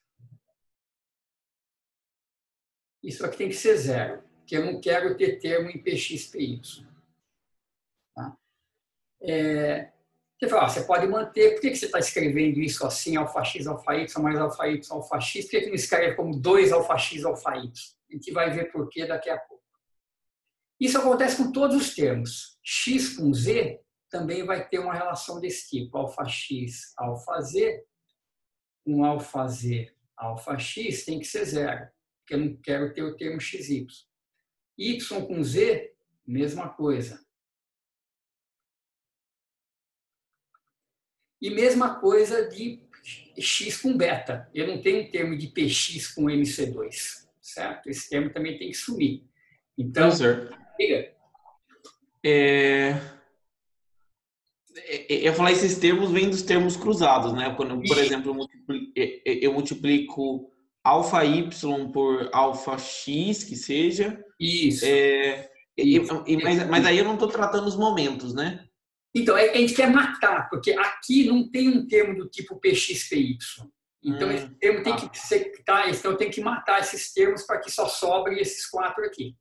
Isso aqui tem que ser zero, porque eu não quero ter termo em Px, Py. Tá? É... Você fala, ah, você pode manter, por que você está escrevendo isso assim, alfa x, alfa y, mais alfa y, alfa x? Por que não escreve como dois alfa x, alfa y? A gente vai ver por que daqui a pouco. Isso acontece com todos os termos. X com z também vai ter uma relação desse tipo. Alfa x, alfa z, com alfa z, alfa x tem que ser zero, porque eu não quero ter o termo xy. Y com z, mesma coisa. E mesma coisa de x com beta. Eu não tenho um termo de Px com M C dois, certo? Esse termo também tem que sumir. Então, Professor, diga. É... Eu ia falar, esses termos vêm dos termos cruzados, né? Quando, por exemplo, eu multiplico, eu multiplico alfa y por alfa x, que seja. Isso. É... isso. Mas, mas aí eu não estou tratando os momentos, né? Então, a gente quer matar, porque aqui não tem um termo do tipo Px, Py. Então, esse Hum, termo tem tá. que ser, tá, então eu tenho que matar esses termos para que só sobre esses quatro aqui.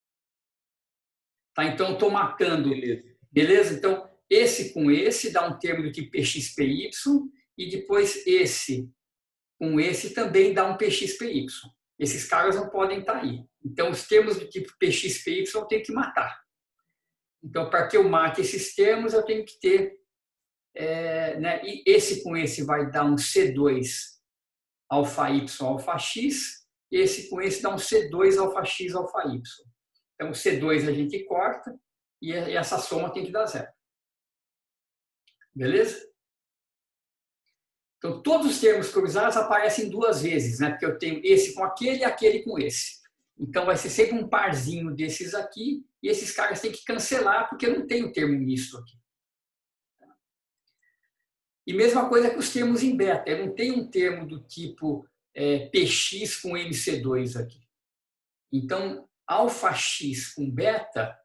Tá? Então, estou matando. Beleza. Beleza? Então, esse com esse dá um termo do tipo Px, Py, e depois esse com esse também dá um Px, Py. Esses caras não podem estar aí. Então, os termos do tipo Px, Py eu tenho que matar. Então, para que eu mate esses termos, eu tenho que ter... É, né, e esse com esse vai dar um C dois alfa y, alfa x. Esse com esse dá um C dois alfa x, alfa y. Então, o C dois a gente corta e essa soma tem que dar zero. Beleza? Então, todos os termos cruzados aparecem duas vezes, né? Porque eu tenho esse com aquele e aquele com esse. Então, vai ser sempre um parzinho desses aqui, e esses caras têm que cancelar, porque eu não tenho termo misto aqui. E mesma coisa com os termos em beta. Eu não tenho um termo do tipo é, Px com M C dois aqui. Então, alfa x com beta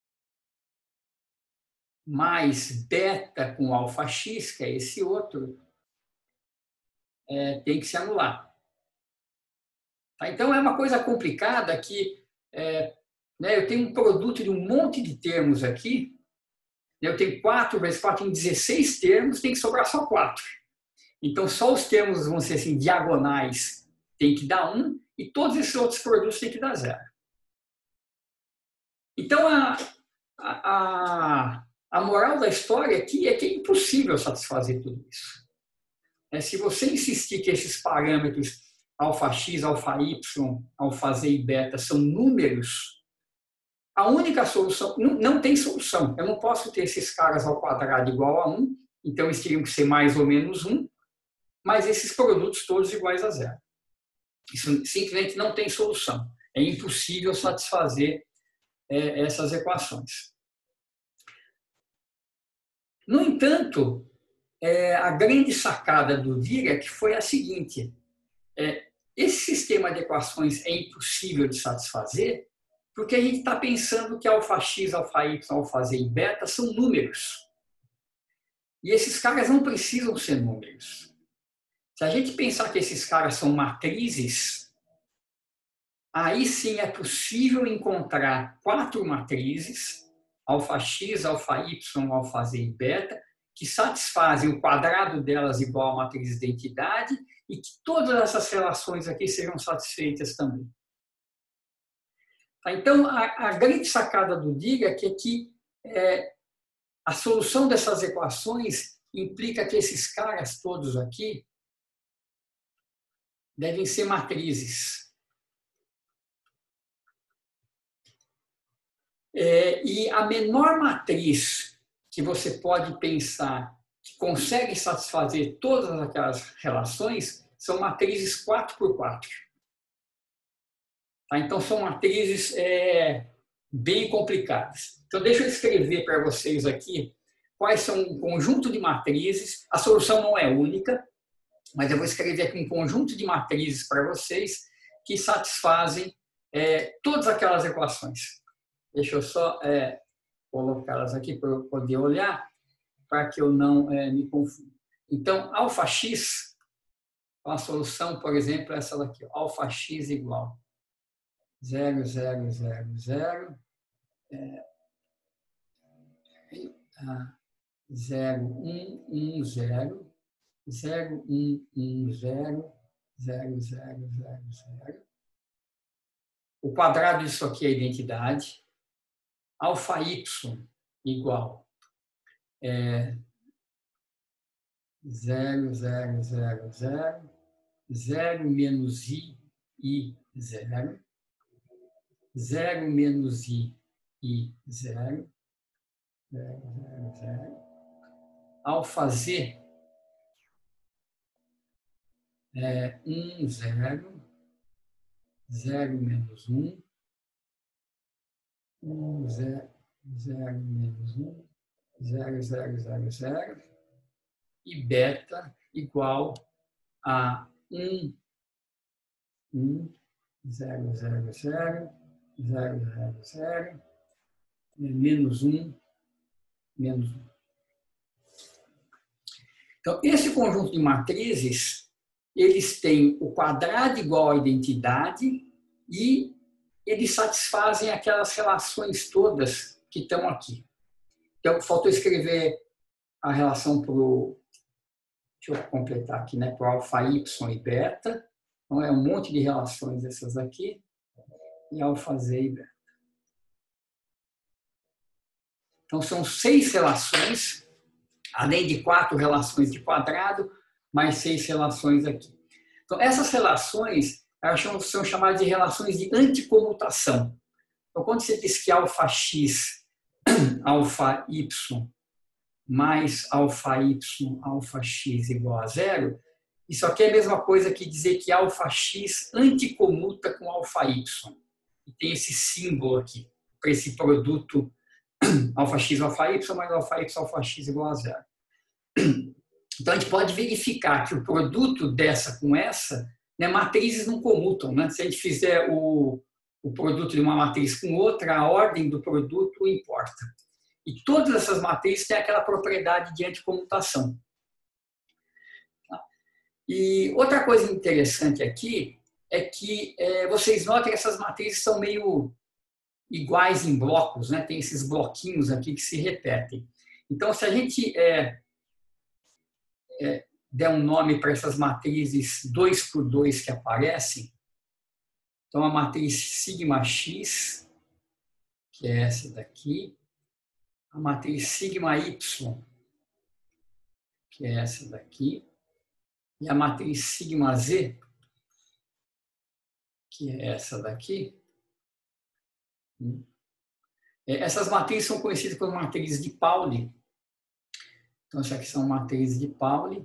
mais beta com alfa x, que é esse outro, é, tem que se anular. Tá? Então, é uma coisa complicada que é, né, eu tenho um produto de um monte de termos aqui. Eu tenho quatro vezes quatro, tem dezesseis termos, tem que sobrar só quatro. Então, só os termos, vão ser assim, diagonais, tem que dar um, e todos esses outros produtos tem que dar zero. Então, a, a, a moral da história aqui é que é impossível satisfazer tudo isso. É, se você insistir que esses parâmetros alfa x, alfa y, alfa z e beta são números, a única solução, não, não tem solução. Eu não posso ter esses caras ao quadrado igual a um, então eles teriam que ser mais ou menos um, mas esses produtos todos iguais a zero. Isso simplesmente não tem solução. É impossível satisfazer é, essas equações. No entanto, é, a grande sacada do Dirac foi a seguinte: é, esse sistema de equações é impossível de satisfazer porque a gente está pensando que alfa x, alfa y, alfa z e beta são números. E esses caras não precisam ser números. Se a gente pensar que esses caras são matrizes, aí sim é possível encontrar quatro matrizes, alfa x, alfa y, alfa z e beta, que satisfazem o quadrado delas igual à matriz de identidade e que todas essas relações aqui serão satisfeitas também. Então, a, a grande sacada do Digger é que aqui, é, a solução dessas equações implica que esses caras todos aqui devem ser matrizes. É, e a menor matriz que você pode pensar que consegue satisfazer todas aquelas relações são matrizes quatro por quatro. Tá? Então, são matrizes é, bem complicadas. Então, deixa eu escrever para vocês aqui quais são um conjunto de matrizes. A solução não é única, mas eu vou escrever aqui um conjunto de matrizes para vocês que satisfazem é, todas aquelas equações. Deixa eu só é, colocá-las aqui para eu poder olhar, para que eu não é, me confunda. Então, alfa x, a solução, por exemplo, é essa daqui, ó, alfa x igual zero, zero, zero, zero, é, zero, um, um, zero, zero, um, um, zero, zero, zero, zero, zero. O quadrado disso aqui é a identidade. Alfa y igual é, zero, zero, zero, zero, zero menos i, i, zero, zero menos i, i, zero, zero, zero, zero. Alfa z é um, zero, zero menos um, um, zero, zero menos um, zero, zero, zero, zero, e beta igual a um, um, zero, zero, zero, zero, zero, zero, menos um, menos um. Então, esse conjunto de matrizes, eles têm o quadrado igual à identidade e eles satisfazem aquelas relações todas que estão aqui. Então, faltou escrever a relação para o... Deixa eu completar aqui, né? Para o alfa, y e beta. Então, é um monte de relações essas aqui. E alfa, z e beta. Então, são seis relações, além de quatro relações de quadrado, mais seis relações aqui. Então, essas relações elas são chamadas de relações de anticomutação. Então, quando você diz que alfa x, alfa y, mais alfa y, alfa x igual a zero, isso aqui é a mesma coisa que dizer que alfa x anticomuta com alfa y. E tem esse símbolo aqui, para esse produto alfa x, alfa y, mais alfa y, alfa x igual a zero. Então, a gente pode verificar que o produto dessa com essa, né, matrizes não comutam. Né? Se a gente fizer o, o produto de uma matriz com outra, a ordem do produto importa. E todas essas matrizes têm aquela propriedade de anticomutação. Tá? E outra coisa interessante aqui é que é, vocês notam que essas matrizes são meio iguais em blocos, né? Tem esses bloquinhos aqui que se repetem. Então, se a gente é, é, der um nome para essas matrizes dois por dois que aparecem, então a matriz sigma x, que é essa daqui, a matriz sigma y, que é essa daqui, e a matriz sigma z, que é essa daqui. Essas matrizes são conhecidas como matrizes de Pauli. Então, essas aqui são matrizes de Pauli.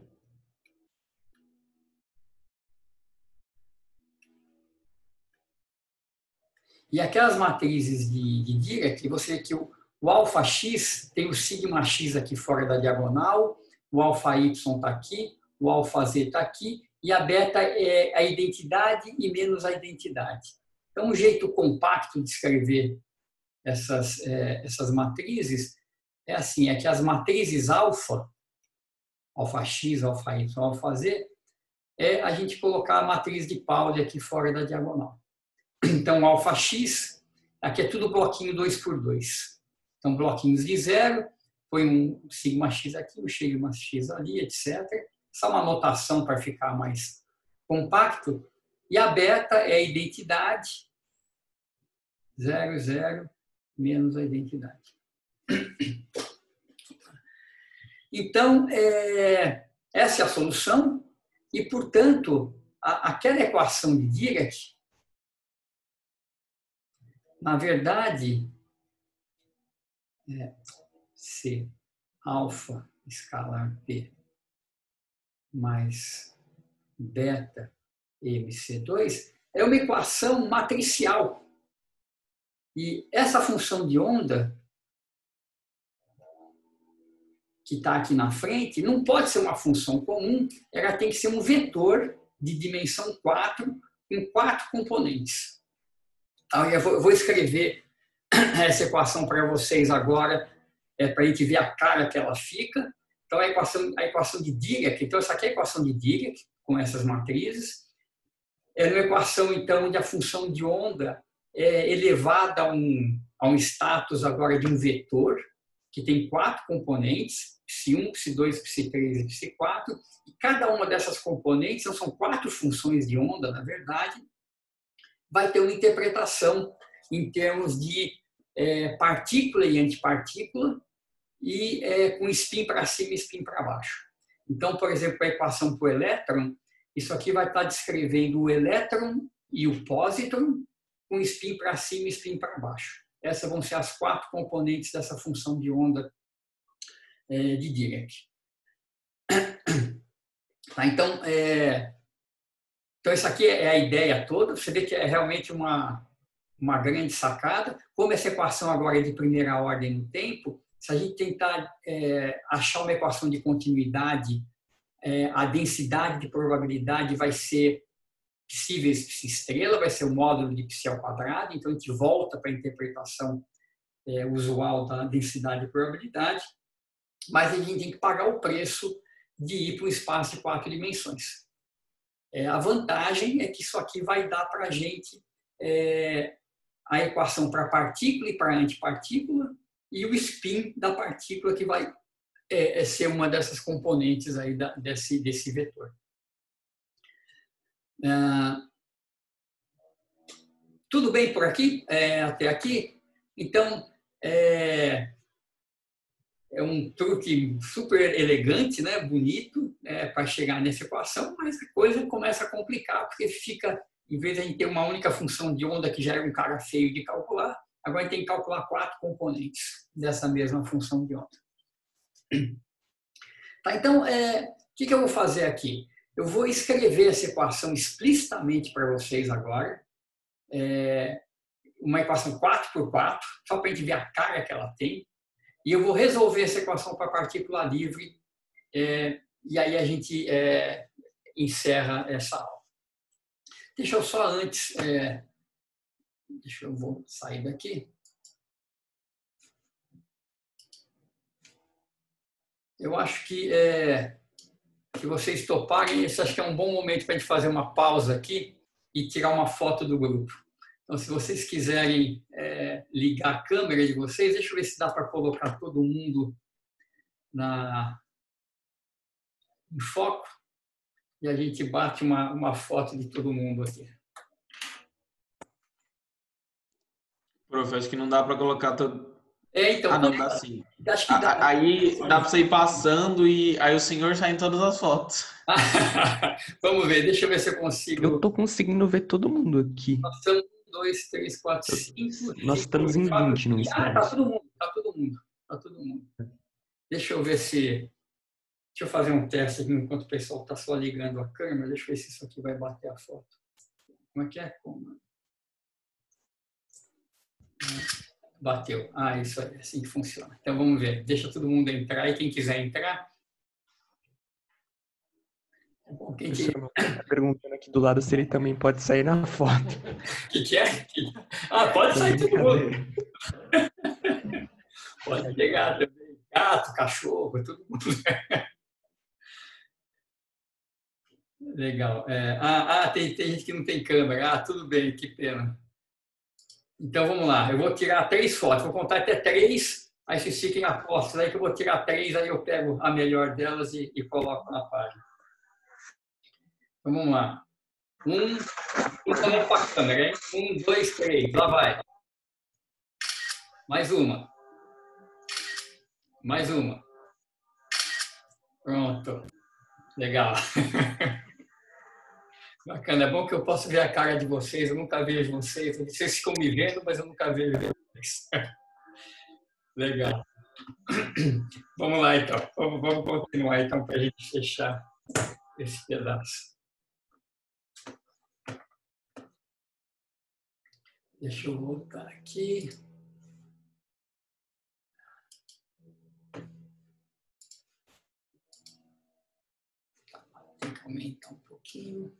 E aquelas matrizes de, de Dirac, você vê que o, o alfa x tem o sigma x aqui fora da diagonal, o alfa y está aqui, o alfa z está aqui, e a beta é a identidade e menos a identidade. Então, um jeito compacto de escrever essas, é, essas matrizes é assim, é que as matrizes alfa, alfa X, alfa Y, alfa Z, é a gente colocar a matriz de Pauli aqui fora da diagonal. Então, alfa X, aqui é tudo bloquinho dois por dois. Então, bloquinhos de zero, põe um sigma X aqui, um sigma X ali, etcétera. Só uma notação para ficar mais compacto. E a beta é a identidade, zero, zero, menos a identidade. Então, é, essa é a solução e, portanto, a, aquela equação de Dirac, na verdade, é C alfa escalar P mais beta M C dois é uma equação matricial. E essa função de onda que está aqui na frente não pode ser uma função comum, ela tem que ser um vetor de dimensão quatro com quatro componentes. Então, eu vou escrever essa equação para vocês agora, é, para a gente ver a cara que ela fica. Então, a equação, a equação de Dirac, então essa aqui é a equação de Dirac, com essas matrizes. É uma equação, então, onde a função de onda é elevada a um, a um status agora de um vetor, que tem quatro componentes, psi um, psi dois, psi três e psi quatro, e cada uma dessas componentes, então são quatro funções de onda, na verdade, vai ter uma interpretação em termos de é, partícula e antipartícula, e é, com spin para cima e spin para baixo. Então, por exemplo, a equação para o elétron, isso aqui vai estar descrevendo o elétron e o pósitron, com spin para cima e spin para baixo. Essas vão ser as quatro componentes dessa função de onda é, de Dirac. Tá, então, é, então, essa aqui é a ideia toda. Você vê que é realmente uma, uma grande sacada. Como essa equação agora é de primeira ordem no tempo, se a gente tentar é, achar uma equação de continuidade, é, a densidade de probabilidade vai ser psi vezes psi estrela, vai ser o módulo de psi ao quadrado. Então, a gente volta para a interpretação é, usual da densidade de probabilidade. Mas a gente tem que pagar o preço de ir para um espaço de quatro dimensões. É, a vantagem é que isso aqui vai dar para a gente é, a equação para partícula e para antipartícula e o spin da partícula que vai é, é ser uma dessas componentes aí da, desse, desse vetor. É, tudo bem por aqui? É, até aqui? Então, é, é um truque super elegante, né, bonito, é, para chegar nessa equação, mas a coisa começa a complicar, porque fica, em vez de a gente ter uma única função de onda que já era um cara feio de calcular, agora a gente tem que calcular quatro componentes dessa mesma função de onda. Tá, então, é, o que, que eu vou fazer aqui? Eu vou escrever essa equação explicitamente para vocês agora, é, uma equação quatro por quatro, só para a gente ver a cara que ela tem. E eu vou resolver essa equação para partícula livre, é, e aí a gente é, encerra essa aula. Deixa eu só antes, é, deixa eu vou sair daqui. Eu acho que, é, que vocês toparem, esse acho que é um bom momento para a gente fazer uma pausa aqui e tirar uma foto do grupo. Então, se vocês quiserem é, ligar a câmera de vocês, deixa eu ver se dá para colocar todo mundo na, em foco e a gente bate uma, uma foto de todo mundo aqui. Prof, acho que não dá para colocar todo... É, então, ah, não, dá sim. Acho que dá. Aí dá para você ir passando e aí o senhor sai em todas as fotos. Vamos ver, deixa eu ver se eu consigo. Eu tô conseguindo ver todo mundo aqui. Nós estamos um, dois, três, quatro, cinco. Nós estamos em vinte no Ah, tá todo mundo, tá todo mundo, tá todo mundo. Deixa eu ver se. Deixa eu fazer um teste aqui enquanto o pessoal está só ligando a câmera. Deixa eu ver se isso aqui vai bater a foto. Como é que é? Como? Bateu. Ah, isso aí, é assim que funciona. Então vamos ver. Deixa todo mundo entrar e quem quiser entrar. Bom, quem O que... senhor está perguntando aqui do lado se ele também pode sair na foto. que, que é? Ah, pode sair todo mundo. Pode pegar também. Gato, cachorro, todo mundo. Legal. É, ah, ah tem, tem gente que não tem câmera. Ah, tudo bem, que pena. Então, vamos lá. Eu vou tirar três fotos. Vou contar até três. Aí vocês fiquem apostos aí que eu vou tirar três. Aí eu pego a melhor delas e, e coloco na página. Então, vamos lá. Um, um falando para a câmera, hein? Um, dois, três. Lá vai. Mais uma. Mais uma. Pronto. Legal. Bacana. É bom que eu posso ver a cara de vocês. Eu nunca vejo vocês. Vocês ficam me vendo, mas eu nunca vejo vocês. Legal. Vamos lá, então. Vamos, vamos continuar, então, para a gente fechar esse pedaço. Deixa eu voltar aqui. Tem que aumentar um pouquinho.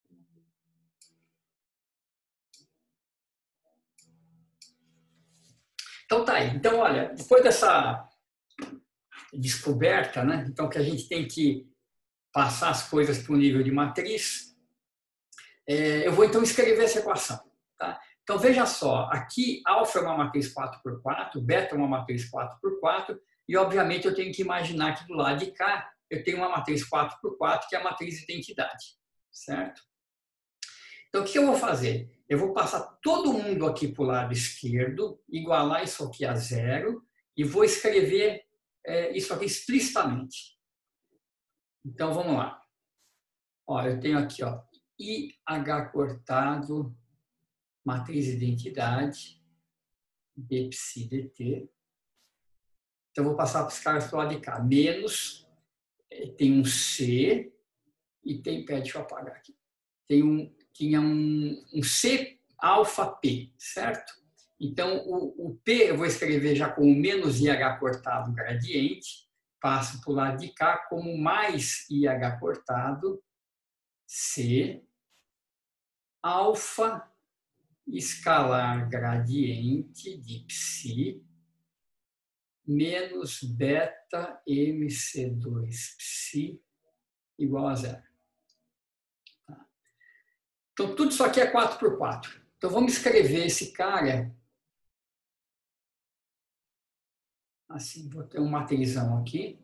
Então tá aí. Então, olha, depois dessa descoberta, né? Então que a gente tem que passar as coisas para o nível de matriz, é, eu vou então escrever essa equação. Tá? Então veja só, aqui alfa é uma matriz quatro por quatro, beta é uma matriz quatro por quatro, e obviamente eu tenho que imaginar que do lado de cá eu tenho uma matriz quatro por quatro, que é a matriz de identidade, certo? Então o que eu vou fazer? Eu vou passar todo mundo aqui para o lado esquerdo, igualar isso aqui a zero, e vou escrever é, isso aqui explicitamente. Então vamos lá. Ó, eu tenho aqui ó, I H cortado, matriz de identidade, B psi dt. Então, eu vou passar para os caras para o lado de cá. Menos, tem um C, e tem, pera, deixa eu apagar aqui. Tem um, tinha um, um C alfa P, certo? Então, o, o P eu vou escrever já como menos I H cortado gradiente, passo para o lado de cá como mais I H cortado, C, alfa, escalar gradiente de psi, menos beta M C dois psi igual a zero. Tá. Então, tudo isso aqui é quatro por quatro. Então, vamos escrever esse cara assim, vou ter um matrizão aqui.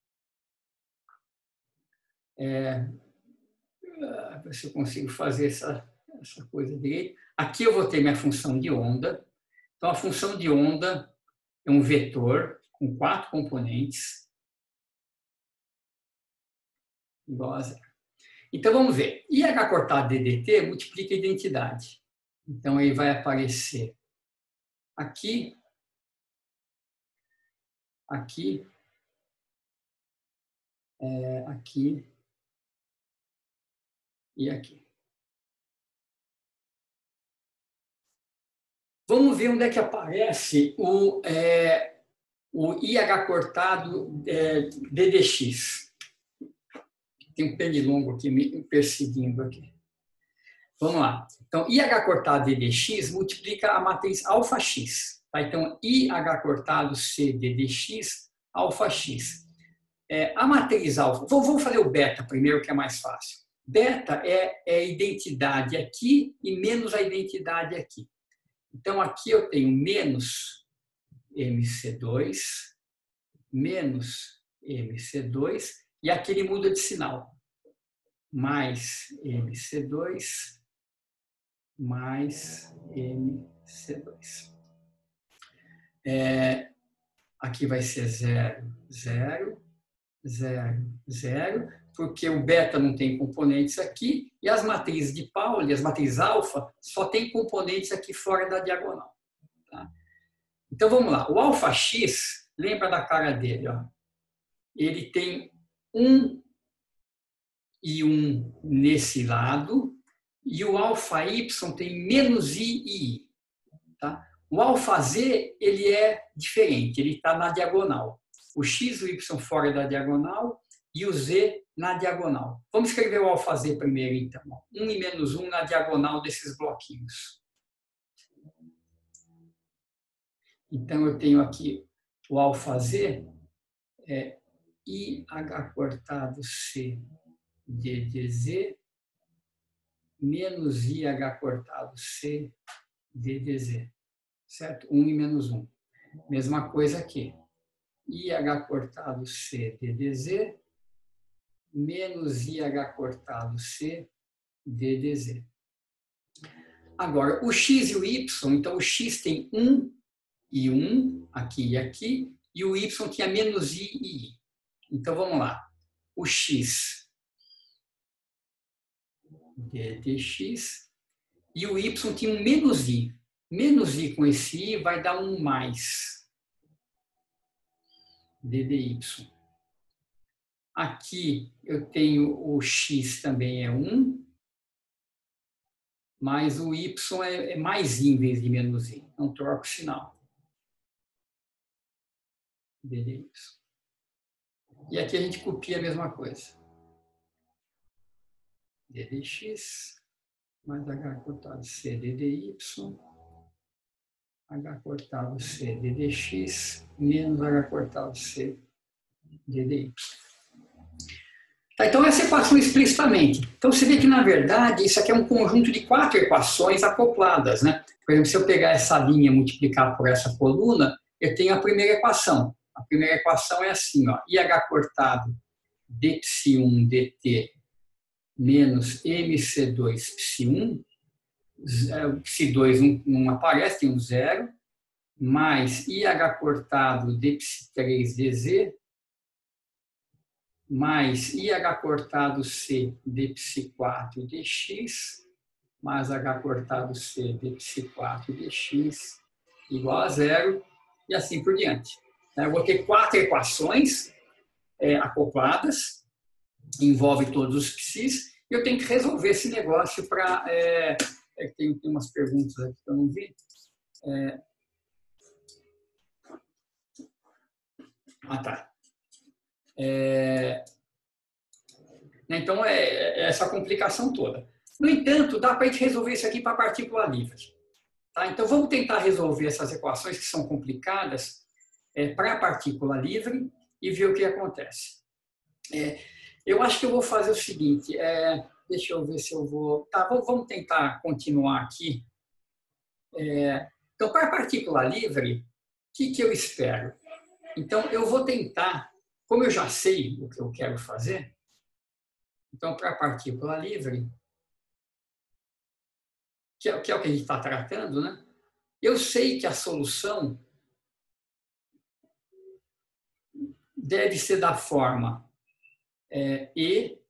É, ver se eu consigo fazer essa, essa coisa direito. Aqui eu vou ter minha função de onda. Então, a função de onda é um vetor com quatro componentes igual a zero. Então, vamos ver. I H cortado D D T multiplica a identidade. Então, aí vai aparecer aqui, aqui, é, aqui e aqui. Vamos ver onde é que aparece o, é, o I H cortado é, D D X. Tem um pernilongo aqui me perseguindo aqui. Vamos lá. Então, I H cortado D D X multiplica a matriz alfa X. Tá? Então, I H cortado C D D X, alfa X. É, a matriz alfa... Vamos fazer o beta primeiro, que é mais fácil. Beta é, é a identidade aqui e menos a identidade aqui. Então, aqui eu tenho menos M C dois, menos M C dois, e aqui ele muda de sinal. Mais M C dois, mais M C dois. É, aqui vai ser zero, zero, zero, zero, porque o beta não tem componentes aqui, e as matrizes de Pauli, as matrizes alfa, só tem componentes aqui fora da diagonal. Tá? Então, vamos lá. O alfa X, lembra da cara dele, ó. Ele tem um e um nesse lado, e o alfa Y tem menos I e I. Tá? O alfa Z, ele é diferente, ele está na diagonal. O X e o Y fora da diagonal e o Z na diagonal. Vamos escrever o alfazê primeiro, então. um e menos um na diagonal desses bloquinhos. Então, eu tenho aqui o alfazê, é I H cortado C D D Z menos I H cortado C D D Z. Certo? um e menos um. Mesma coisa aqui. I H cortado C D D Z menos I H cortado C D D Z. Agora, o x e o y, então o x tem um e um, aqui e aqui, e o y tinha menos i e i. Então, vamos lá. O x, d dx, e o y tinha um menos i. Menos i com esse i vai dar um mais d dy. Aqui eu tenho o x também é um, mas o y é mais i em vez de menos i. Então, troco o sinal. D dy. E aqui a gente copia a mesma coisa. D dx mais H cortado C D dy, H cortado C D dx menos H cortado C D dy. Tá, então, essa equação explicitamente. Então, você vê que, na verdade, isso aqui é um conjunto de quatro equações acopladas, né? Por exemplo, se eu pegar essa linha e multiplicar por essa coluna, eu tenho a primeira equação. A primeira equação é assim, ó, I H cortado d psi um dt menos M C dois psi um, psi dois não, não aparece, tem um zero, mais I H cortado d psi três dz, mais I H cortado C d psi quatro dx, mais H cortado C d psi quatro dx, igual a zero, e assim por diante. Eu vou ter quatro equações é, acopladas, envolve todos os psis, e eu tenho que resolver esse negócio para... É, é, tem, tem umas perguntas aqui que eu não vi. É, ah, tá. É, então, é, é essa complicação toda. No entanto, dá para a gente resolver isso aqui para partícula livre. Tá? Então, vamos tentar resolver essas equações que são complicadas é, para a partícula livre e ver o que acontece. É, eu acho que eu vou fazer o seguinte, é, deixa eu ver se eu vou... Tá, vamos tentar continuar aqui. É, então, para a partícula livre, o que, que eu espero? Então, eu vou tentar, como eu já sei o que eu quero fazer, então, para a partícula livre, que é, que é o que a gente está tratando, né? Eu sei que a solução deve ser da forma é, E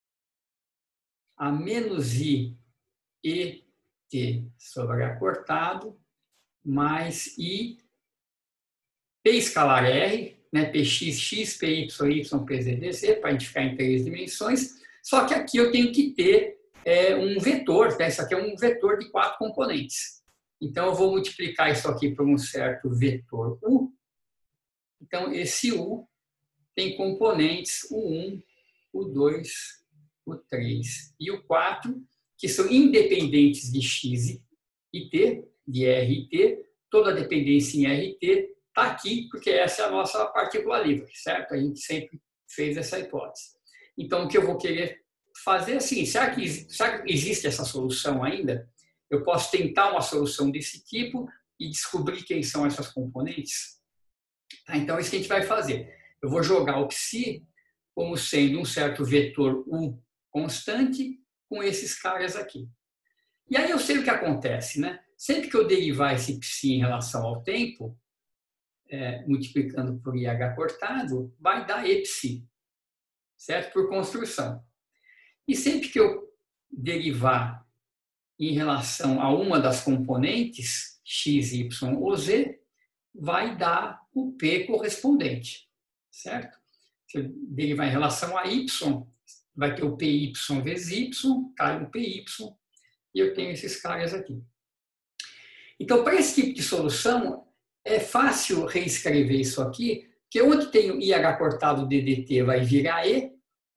a menos I E T sobre H cortado mais I P escalar R, né, Px, X, Py, Y, Pz, dz, para a gente ficar em três dimensões, só que aqui eu tenho que ter é, um vetor, né, isso aqui é um vetor de quatro componentes. Então, eu vou multiplicar isso aqui por um certo vetor U. Então, esse U tem componentes U um, U dois, U três e U quatro, que são independentes de X e T, de R e T. Toda a dependência em R e T está aqui, porque essa é a nossa partícula livre, certo? A gente sempre fez essa hipótese. Então, o que eu vou querer fazer é assim, será que, será que existe essa solução ainda? Eu posso tentar uma solução desse tipo e descobrir quem são essas componentes? Tá, então, é isso que a gente vai fazer. Eu vou jogar o psi como sendo um certo vetor U constante com esses caras aqui. E aí eu sei o que acontece, né? Sempre que eu derivar esse psi em relação ao tempo, é, multiplicando por I H cortado, vai dar E psi, certo? Por construção. E sempre que eu derivar em relação a uma das componentes, x, y ou z, vai dar o P correspondente, certo? Se eu derivar em relação a y, vai ter o Py vezes y, cai o Py, e eu tenho esses caras aqui. Então, para esse tipo de solução, é fácil reescrever isso aqui, porque onde tem o I H cortado D D T vai virar E,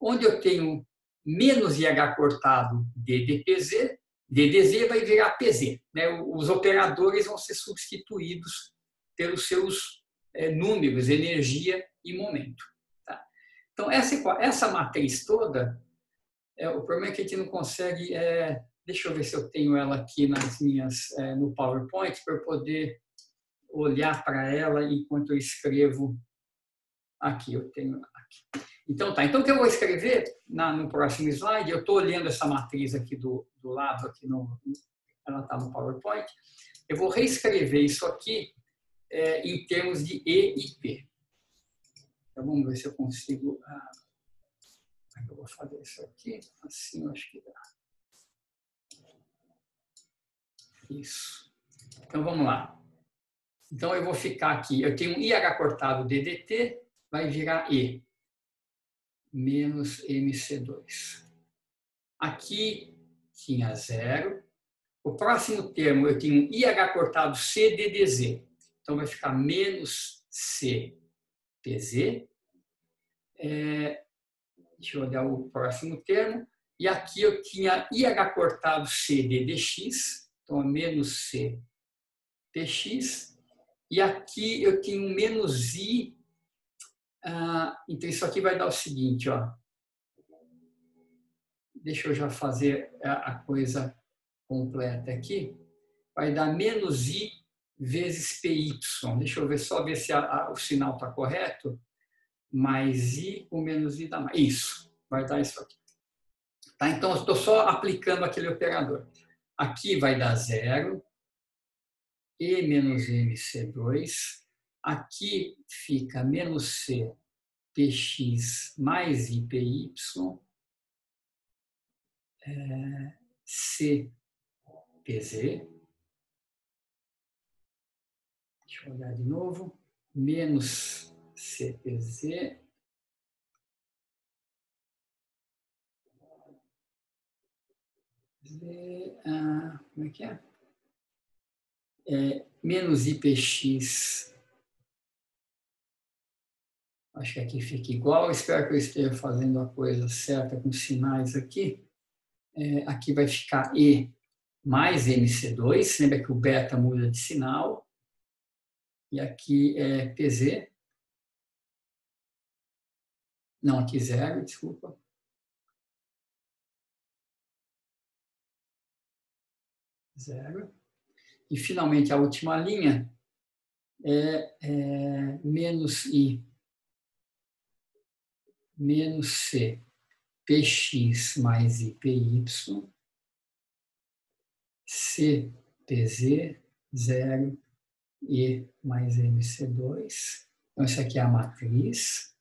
onde eu tenho menos I H cortado D D P Z, D D Z vai virar P Z. Né? Os operadores vão ser substituídos pelos seus é, números, energia e momento. Tá? Então, essa, essa matriz toda, é, o problema é que a gente não consegue... É, deixa eu ver se eu tenho ela aqui nas minhas, é, no PowerPoint, para eu poder olhar para ela enquanto eu escrevo aqui. Eu tenho aqui. Então, tá. Então, o que eu vou escrever na, no próximo slide, eu estou olhando essa matriz aqui do, do lado, aqui no, ela está no PowerPoint. Eu vou reescrever isso aqui é, em termos de E e P. Então, vamos ver se eu consigo... Ah, como é que eu vou fazer isso aqui? Assim, eu acho que dá. Isso. Então, vamos lá. Então, eu vou ficar aqui. Eu tenho um I H cortado D D T, vai virar E, menos M C dois. Aqui tinha zero. O próximo termo, eu tenho um I H cortado C D D Z. Então, vai ficar menos C P Z. É, deixa eu olhar o próximo termo. E aqui eu tinha I H cortado C D D X. Então, é menos C P X. E aqui eu tenho um menos I. Ah, então, isso aqui vai dar o seguinte, ó. Deixa eu já fazer a coisa completa aqui. Vai dar menos I vezes P Y. Deixa eu ver só ver se a, a, o sinal está correto. Mais I, o menos I dá mais. Isso, vai dar isso aqui. Tá? Então, eu estou só aplicando aquele operador. Aqui vai dar zero. E menos M C dois. Aqui fica menos C P X mais I P Y. É, C P Z. Deixa eu olhar de novo. Menos C P Z. Z, ah, como é que é? É, menos I P X. Acho que aqui fica igual. Espero que eu esteja fazendo a coisa certa com sinais aqui. É, aqui vai ficar E mais M C dois. Lembra que o beta muda de sinal. E aqui é P Z. Não, aqui zero, desculpa. Zero. E, finalmente, a última linha é, é menos I, menos C, P X mais I P Y, C P Z, zero, E mais M C dois. Então, isso aqui é a matriz.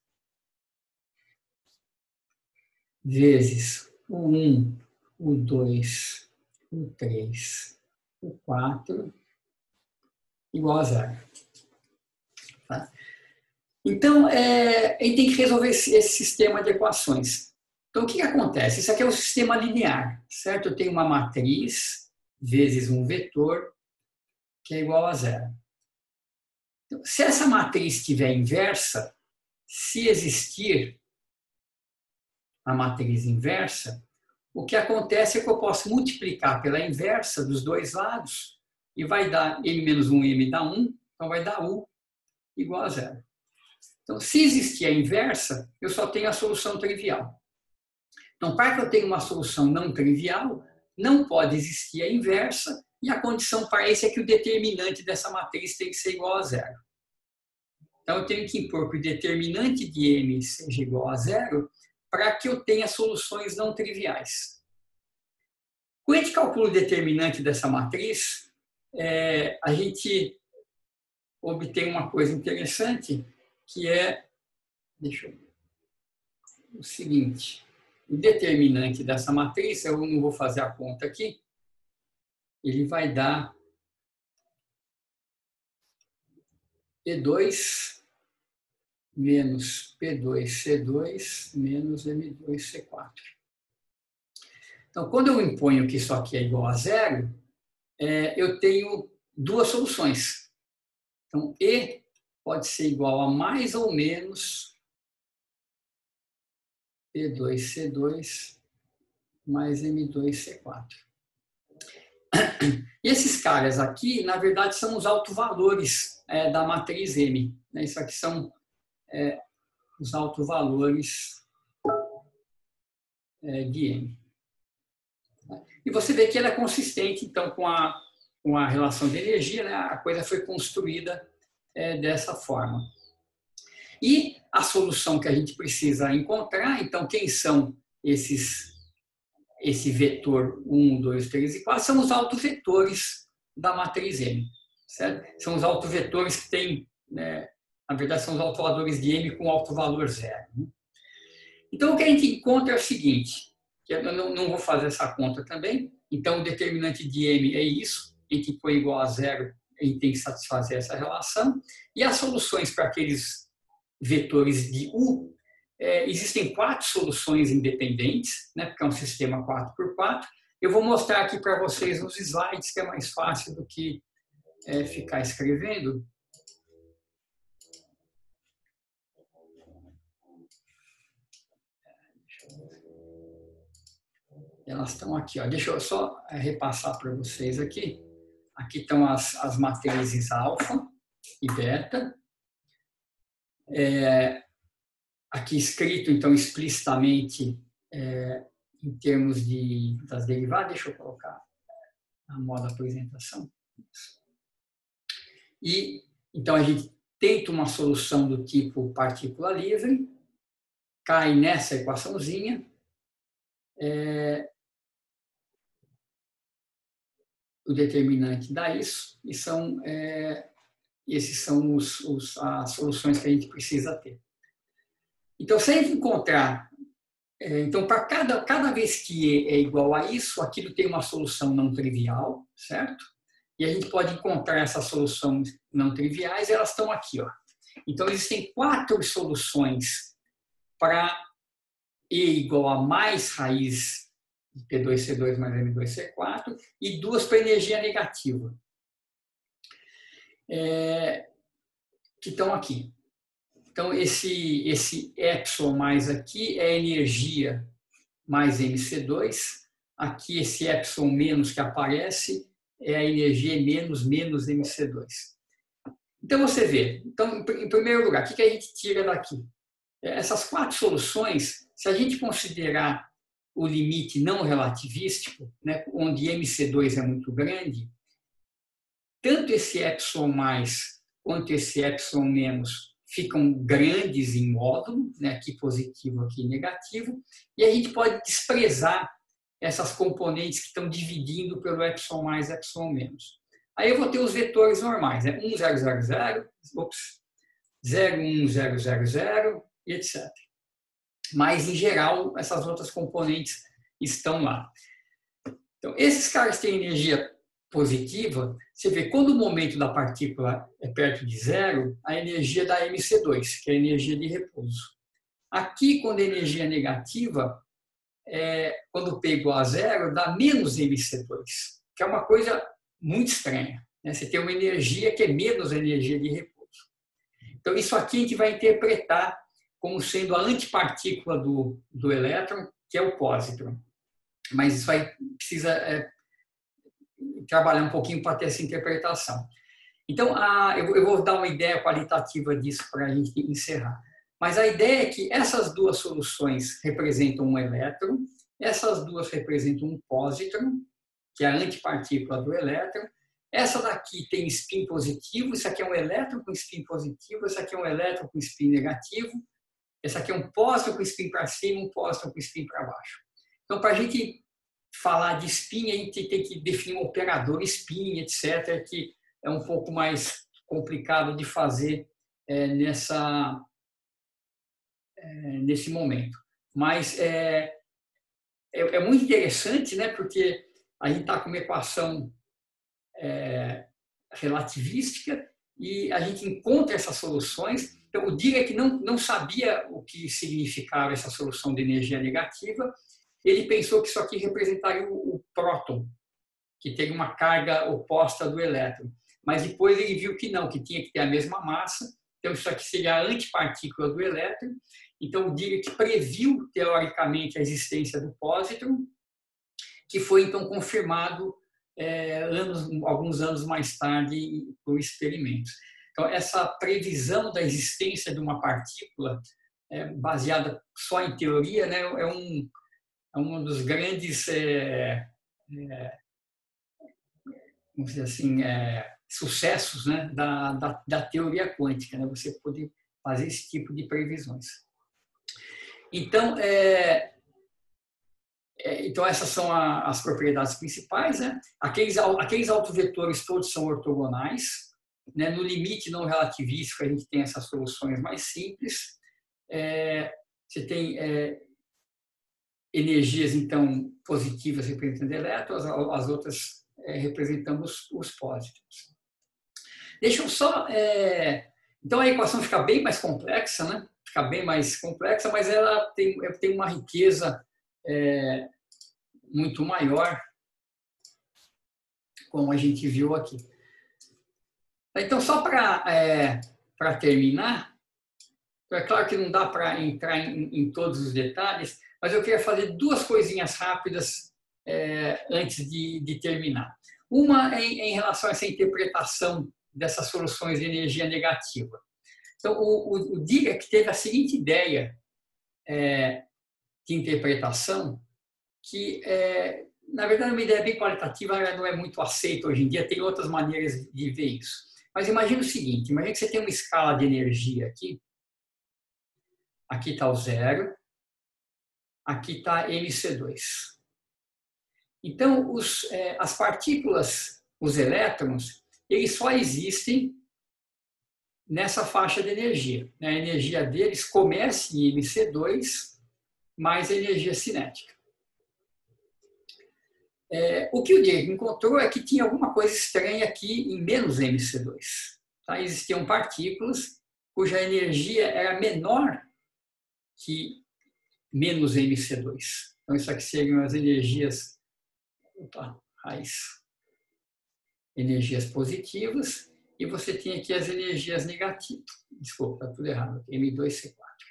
Vezes o um, o dois, o três, o quatro, igual a zero. Tá? Então, é, a gente tem que resolver esse, esse sistema de equações. Então, o que, que acontece? Isso aqui é um sistema linear, certo? Eu tenho uma matriz vezes um vetor que é igual a zero. Então, se essa matriz estiver inversa, se existir a matriz inversa, o que acontece é que eu posso multiplicar pela inversa dos dois lados e vai dar M menos um, M dá um, então vai dar U igual a zero. Então, se existir a inversa, eu só tenho a solução trivial. Então, para que eu tenha uma solução não trivial, não pode existir a inversa e a condição para isso é que o determinante dessa matriz tem que ser igual a zero. Então, eu tenho que impor que o determinante de M seja igual a zero para que eu tenha soluções não triviais. Quando a gente calcula o determinante dessa matriz, é, a gente obtém uma coisa interessante, que é, deixa eu ver, o seguinte, o determinante dessa matriz, eu não vou fazer a conta aqui, ele vai dar E dois menos P dois C dois menos M dois C quatro. Então, quando eu imponho que isso aqui é igual a zero, é, eu tenho duas soluções. Então, E pode ser igual a mais ou menos P dois C dois mais M dois C quatro. E esses caras aqui, na verdade, são os autovalores é, da matriz M. Né? Isso aqui são é, os autovalores é, de M. E você vê que ela é consistente, então, com a, com a relação de energia, né? A coisa foi construída é, dessa forma. E a solução que a gente precisa encontrar, então, quem são esses, esse vetor um, dois, três e quatro? São os autovetores da matriz M. Certo? São os autovetores que têm, né, na verdade, são os autovalores de M com autovalor zero. Né? Então, o que a gente encontra é o seguinte, que eu não, não vou fazer essa conta também, então o determinante de M é isso, a gente põe igual a zero, a gente tem que satisfazer essa relação, e as soluções para aqueles vetores de U, é, existem quatro soluções independentes, né, porque é um sistema quatro por quatro. Eu vou mostrar aqui para vocês nos slides, que é mais fácil do que é, ficar escrevendo. Elas estão aqui, ó. Deixa eu só repassar para vocês aqui. Aqui estão as, as matrizes alfa e beta. É, aqui escrito, então, explicitamente é, em termos de, das derivadas. Deixa eu colocar a modo apresentação. E, então, a gente tenta uma solução do tipo partícula livre, cai nessa equaçãozinha, é, o determinante dá isso, e são, é, esses são os, os, as soluções que a gente precisa ter. Então, se a gente encontrar, é, então, para cada, cada vez que é igual a isso, aquilo tem uma solução não trivial, certo? E a gente pode encontrar essas soluções não triviais, e elas estão aqui, ó. Então, existem quatro soluções para E igual a mais raiz de P dois C dois mais M dois C quatro e duas para energia negativa, é, que estão aqui. Então, esse, esse epsilon mais aqui é energia mais M C dois. Aqui, esse epsilon menos que aparece é a energia menos menos M C dois. Então, você vê. Então, em primeiro lugar, o que a gente tira daqui? Essas quatro soluções, se a gente considerar o limite não relativístico, né, onde M C dois é muito grande, tanto esse epsilon mais quanto esse epsilon menos ficam grandes em módulo, né, aqui positivo, aqui negativo, e a gente pode desprezar essas componentes que estão dividindo pelo epsilon mais e epsilon menos. Aí eu vou ter os vetores normais, né, um, zero, zero, zero, ops, zero, um, zero, zero, zero, e etcétera. Mas, em geral, essas outras componentes estão lá. Então, esses caras têm energia positiva. Você vê, quando o momento da partícula é perto de zero, a energia dá M C dois, que é a energia de repouso. Aqui, quando a energia é negativa, é, quando P igual a zero, dá menos M C dois, que é uma coisa muito estranha. Né? Você tem uma energia que é menos a energia de repouso. Então, isso aqui a gente vai interpretar como sendo a antipartícula do, do elétron, que é o pósitron. Mas isso aí precisa é, trabalhar um pouquinho para ter essa interpretação. Então, a, eu, eu vou dar uma ideia qualitativa disso para a gente encerrar. Mas a ideia é que essas duas soluções representam um elétron, essas duas representam um pósitron, que é a antipartícula do elétron. Essa daqui tem spin positivo, isso aqui é um elétron com spin positivo, isso aqui é um elétron com spin negativo. Esse aqui é um pósitron com spin para cima, um pósitron com spin para baixo. Então, para a gente falar de spin, a gente tem que definir um operador spin, etcétera, que é um pouco mais complicado de fazer é, nessa, é, nesse momento. Mas é, é, é muito interessante, né, porque a gente está com uma equação é, relativística e a gente encontra essas soluções. Então, o Dirac não, não sabia o que significava essa solução de energia negativa. Ele pensou que isso aqui representaria o, o próton, que tem uma carga oposta do elétron. Mas depois ele viu que não, que tinha que ter a mesma massa. Então, isso aqui seria a antipartícula do elétron. Então, o Dirac previu, teoricamente, a existência do pósitron, que foi, então, confirmado é, anos, alguns anos mais tarde por experimentos. Então, essa previsão da existência de uma partícula, é, baseada só em teoria, né, é, um, é um dos grandes é, é, vamos dizer assim, é, sucessos, né, da, da, da teoria quântica, né, você poder fazer esse tipo de previsões. Então, é, é, então essas são a, as propriedades principais. Né? Aqueles, aqueles autovetores todos são ortogonais. Né? No limite não relativístico, a gente tem essas soluções mais simples. É, você tem é, energias, então, positivas representando elétrons, as outras é, representando os, os pósitrons. Deixa eu só... É, então, a equação fica bem mais complexa, né? Fica bem mais complexa, mas ela tem, tem uma riqueza é, muito maior, como a gente viu aqui. Então, só para é, para terminar, é claro que não dá para entrar em, em todos os detalhes, mas eu queria fazer duas coisinhas rápidas é, antes de, de terminar. Uma é em, em relação a essa interpretação dessas soluções de energia negativa. Então, o, o, o Dirac teve a seguinte ideia é, de interpretação, que, é, na verdade, é uma ideia bem qualitativa, ela não é muito aceita hoje em dia, tem outras maneiras de ver isso. Mas imagine o seguinte, imagine que você tem uma escala de energia aqui, aqui está o zero, aqui está M C dois. Então, os, é, as partículas, os elétrons, eles só existem nessa faixa de energia. A energia deles começa em M C dois mais a energia cinética. É, o que o Dirac encontrou é que tinha alguma coisa estranha aqui em menos M C dois. Tá? Existiam partículas cuja energia era menor que menos M C dois. Então, isso aqui seriam as energias, opa, raiz, energias positivas. E você tem aqui as energias negativas. Desculpa, está tudo errado. M dois C quatro.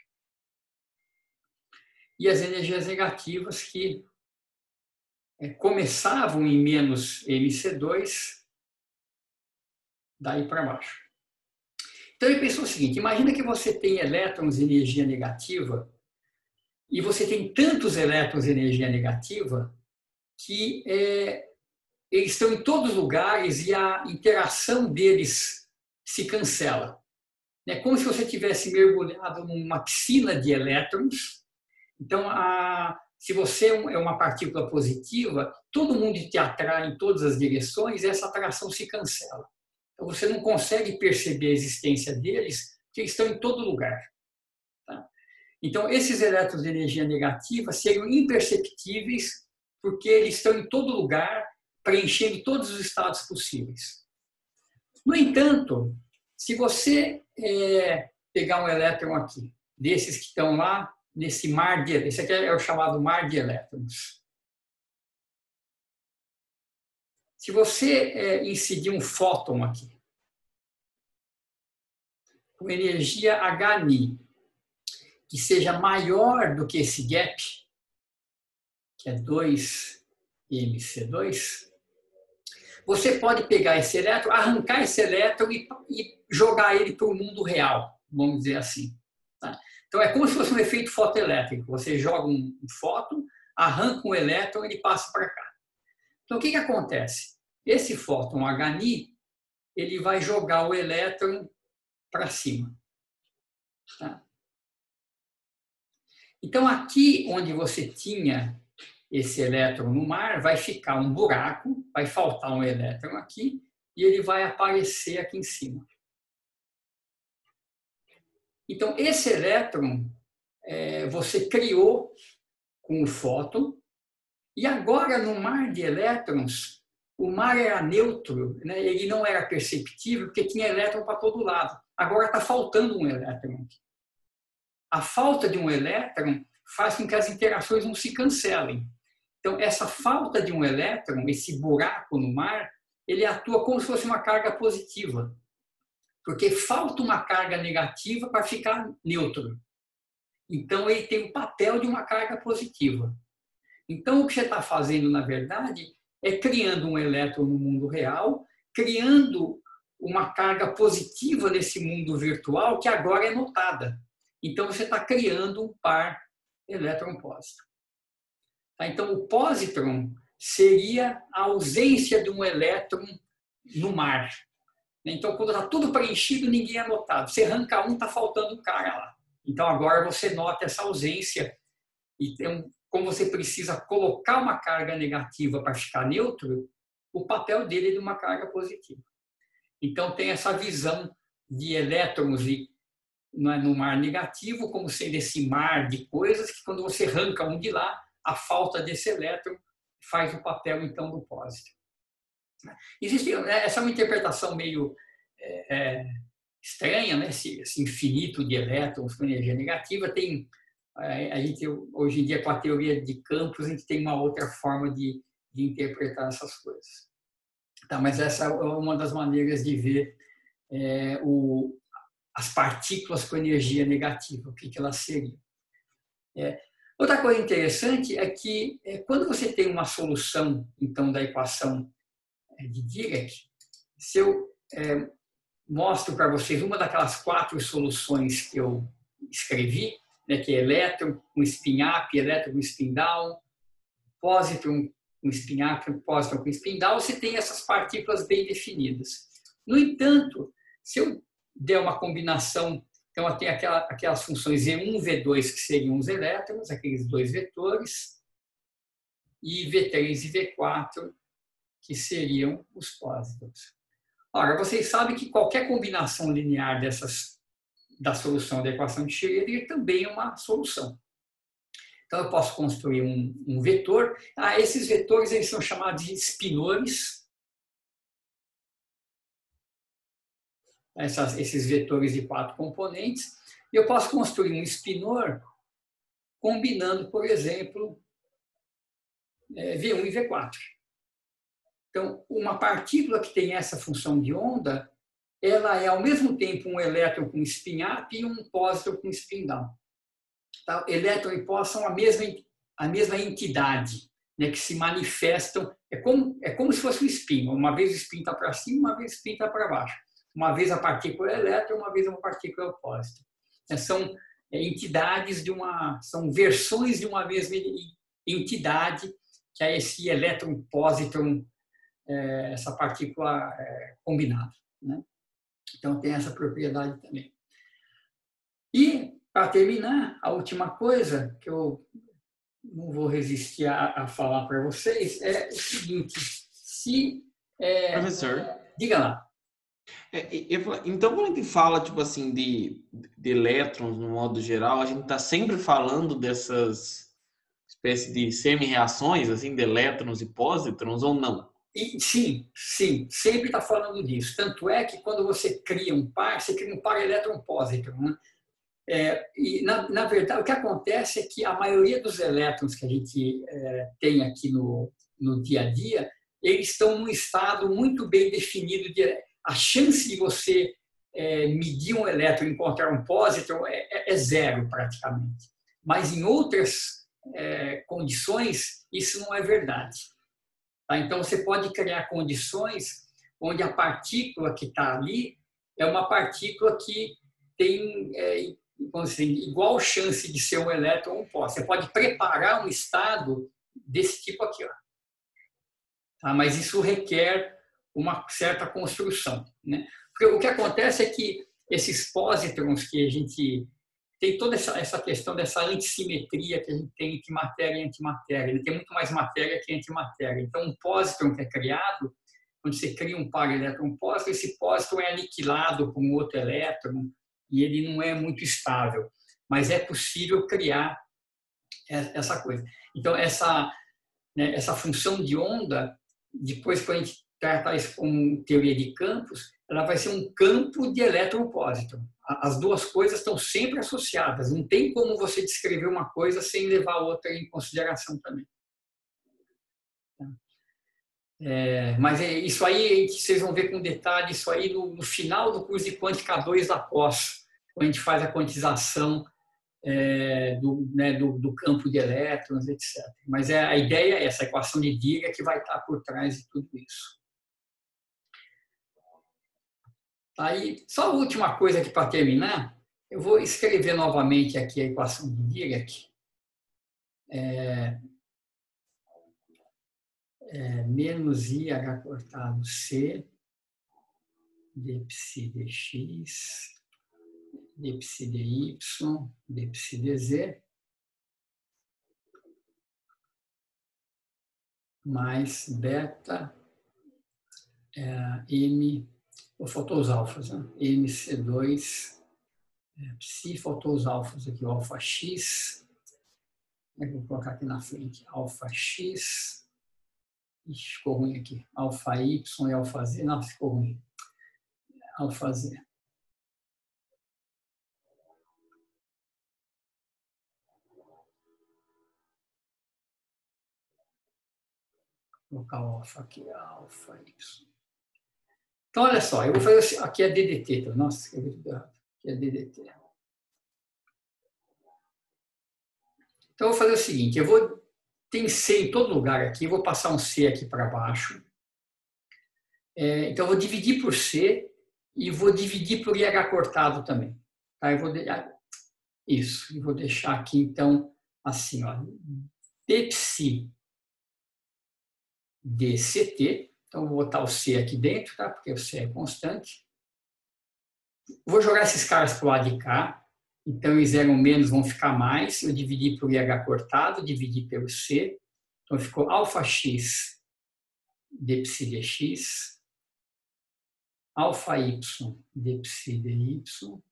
E as energias negativas que é, começavam em menos M C dois, daí para baixo. Então ele pensou o seguinte, imagina que você tem elétrons de energia negativa e você tem tantos elétrons de energia negativa que é, eles estão em todos os lugares e a interação deles se cancela. É como se você tivesse mergulhado numa piscina de elétrons. Então, a, se você é uma partícula positiva, todo mundo te atrai em todas as direções e essa atração se cancela. Então, você não consegue perceber a existência deles, porque eles estão em todo lugar. Tá? Então, esses elétrons de energia negativa seriam imperceptíveis porque eles estão em todo lugar, preenchendo todos os estados possíveis. No entanto, se você é, pegar um elétron aqui, desses que estão lá, nesse mar de... Esse aqui é o chamado mar de elétrons. Se você é, incidir um fóton aqui, com energia H Ni, que seja maior do que esse gap, que é dois M C dois, você pode pegar esse elétron, arrancar esse elétron e, e jogar ele para o mundo real, vamos dizer assim. Tá? Então, é como se fosse um efeito fotoelétrico. Você joga um, um fóton, arranca um elétron e ele passa para cá. Então, o que, que acontece? Esse fóton H Ni, ele vai jogar o elétron para cima. Tá? Então, aqui onde você tinha esse elétron no mar, vai ficar um buraco, vai faltar um elétron aqui, e ele vai aparecer aqui em cima. Então, esse elétron é, você criou com o fóton, e agora no mar de elétrons, o mar era neutro, né? Ele não era perceptível, porque tinha elétron para todo lado. Agora está faltando um elétron aqui. A falta de um elétron faz com que as interações não se cancelem. Então, essa falta de um elétron, esse buraco no mar, ele atua como se fosse uma carga positiva. Porque falta uma carga negativa para ficar neutro. Então, ele tem o papel de uma carga positiva. Então, o que você está fazendo, na verdade, é criando um elétron no mundo real, criando uma carga positiva nesse mundo virtual que agora é notada. Então, você está criando um par elétron-pósitron. Então, o pósitron seria a ausência de um elétron no mar. Então, quando está tudo preenchido, ninguém é notado. Você arranca um, está faltando um cara lá. Então, agora você nota essa ausência. E tem, como você precisa colocar uma carga negativa para ficar neutro, o papel dele é de uma carga positiva. Então, tem essa visão de elétrons no mar negativo, como sendo esse mar de coisas que, quando você arranca um de lá, a falta desse elétron faz o papel, então, do pósitron. Existe, essa é uma interpretação meio é, estranha, né? esse, esse infinito de elétrons com energia negativa. Tem, a gente, hoje em dia, com a teoria de campos, a gente tem uma outra forma de, de interpretar essas coisas. Tá, mas essa é uma das maneiras de ver é, o, as partículas com energia negativa, o que, que elas seriam. É, outra coisa interessante é que é, quando você tem uma solução, então, da equação de Dirac, se eu é, mostro para vocês uma daquelas quatro soluções que eu escrevi, né, que é elétron com spin-up, elétron com spin-down, pósitron com spin-up, pósitron com spin-down, você tem essas partículas bem definidas. No entanto, se eu der uma combinação, então eu tenho aquela, aquelas funções V um, V dois, que seriam os elétrons, aqueles dois vetores, e V três e V quatro, que seriam os pósitrons. Ora, vocês sabem que qualquer combinação linear dessas, da solução da equação de Schrödinger também é uma solução. Então, eu posso construir um, um vetor. Ah, esses vetores eles são chamados de spinores. Essas, esses vetores de quatro componentes. E eu posso construir um spinor combinando, por exemplo, V um e V quatro. Então, uma partícula que tem essa função de onda, ela é, ao mesmo tempo, um elétron com spin-up e um pósitron com spin-down. Tá? Elétron e pósitron são a mesma, a mesma entidade, né, que se manifestam. É como, é como se fosse um spin. Uma vez o spin está para cima, uma vez o spin está para baixo. Uma vez a partícula é elétron, uma vez uma partícula é o pósitron. É, são entidades de uma... São versões de uma mesma entidade, que é esse elétron-pósitron, essa partícula é, combinada, né? Então, tem essa propriedade também. E, para terminar, a última coisa que eu não vou resistir a, a falar para vocês é o seguinte: se... É, Professor? Diga lá. É, eu, então, quando a gente fala, tipo assim, de, de elétrons, no modo geral, a gente está sempre falando dessas espécies de semi-reações, assim, de elétrons e pósitrons, ou não? E, sim, sim, sempre está falando disso. Tanto é que quando você cria um par, você cria um par elétron-pósitron, né? É, e, na, na verdade, o que acontece é que a maioria dos elétrons que a gente é, tem aqui no, no dia a dia, eles estão num estado muito bem definido. De, a chance de você é, medir um elétron e encontrar um pósitron é, é, é zero, praticamente. Mas em outras é, condições, isso não é verdade. Então, você pode criar condições onde a partícula que está ali é uma partícula que tem é, assim, igual chance de ser um elétron ou um pósitron. Você pode preparar um estado desse tipo aqui. Ó. Tá? Mas isso requer uma certa construção, né? Porque o que acontece é que esses pósitrons que a gente... Tem toda essa, essa questão dessa antissimetria que a gente tem entre matéria e antimatéria. Ele tem muito mais matéria que antimatéria. Então, um pósitron que é criado, quando você cria um par elétron-pósitron, esse pósitron é aniquilado por um outro elétron e ele não é muito estável. Mas é possível criar essa coisa. Então, essa, né, essa função de onda, depois, quando a gente trata isso como teoria de campos, ela vai ser um campo de elétron-pósitron. As duas coisas estão sempre associadas. Não tem como você descrever uma coisa sem levar a outra em consideração também. É, mas é, isso aí, vocês vão ver com detalhe, isso aí no, no final do curso de Quântica dois da pós, quando a gente faz a quantização é, do, né, do, do campo de elétrons, etcétera. Mas é, a ideia é essa, a equação de Dirac que vai estar por trás de tudo isso. Aí, só a última coisa aqui para terminar, eu vou escrever novamente aqui a equação de Dirac. É, é, menos I H cortado C dψ dx, dψ dy, dψ dz, mais beta é, M, ou faltou os alfas, né? M C dois, é, psi, faltou os alfas aqui, o alfa X, eu vou colocar aqui na frente, alfa X, ixi, ficou ruim aqui, alfa Y e alfa Z, não, ficou ruim, alfa Z. Vou colocar o alfa aqui, alfa Y. Então, olha só, eu vou fazer assim, aqui é D D T, tá? Nossa, escrevi tudo errado, aqui é D D T. Então, eu vou fazer o seguinte, eu vou, tem C em todo lugar aqui, eu vou passar um C aqui para baixo. É, então, eu vou dividir por C e vou dividir por I H cortado também. Tá? Eu vou de... Isso, eu vou deixar aqui, então, assim, ó, dψ dct. Então, vou botar o C aqui dentro, tá? Porque o C é constante. Vou jogar esses caras para o lado de cá. Então, os zero menos vão ficar mais. Eu dividi por I H cortado, dividi pelo C. Então, ficou alfa X dψ dx, alfa Y dψ dy,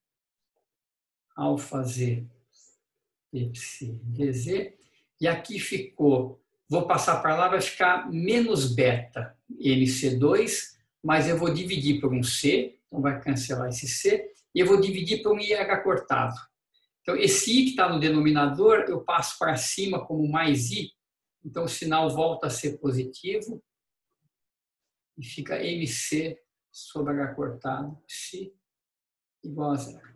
alfa Z dψ dz. E aqui ficou, vou passar para lá, vai ficar menos beta M C dois, mas eu vou dividir por um C, então vai cancelar esse C, e eu vou dividir por um I H cortado. Então, esse I que está no denominador, eu passo para cima como mais I, então o sinal volta a ser positivo, e fica M C sobre H cortado, psi, igual a zero.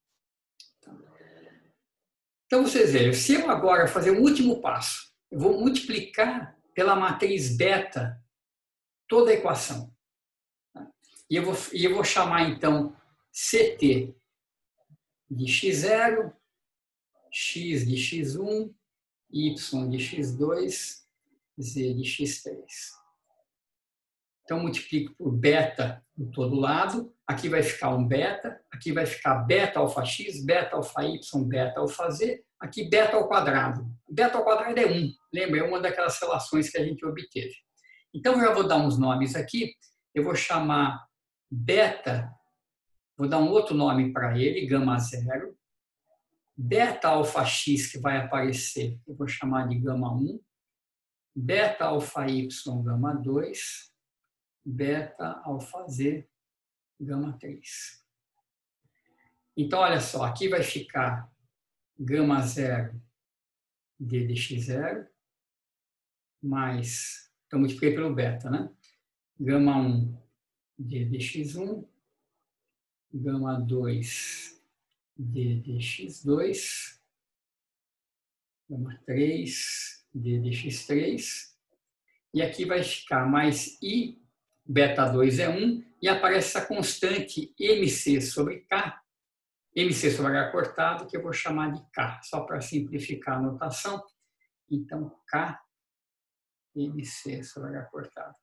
Então, vocês vejam, se eu agora fazer um último passo, eu vou multiplicar pela matriz beta toda a equação. E eu vou, e eu vou chamar, então, C T de x zero, x de x um, y de x dois, z de x três. Então, multiplico por beta em todo lado. Aqui vai ficar um beta, aqui vai ficar beta alfa x, beta alfa y, beta alfa z, aqui beta ao quadrado. Beta ao quadrado é um, lembra? É uma daquelas relações que a gente obteve. Então, eu já vou dar uns nomes aqui. Eu vou chamar beta, vou dar um outro nome para ele, gama zero. Beta alfa x, que vai aparecer, eu vou chamar de gama um. Beta alfa y, gama dois. Beta alfa z, gama três. Então, olha só, aqui vai ficar gama zero d de x zero, mais, então multipliquei pelo beta, né? Gama um d de x um, gama dois d de x dois, gama três d de x três, e aqui vai ficar mais I, beta dois é um, e aparece essa constante M C sobre K, M C sobre H cortado, que eu vou chamar de K, só para simplificar a notação. Então, K, M C sobre H cortado.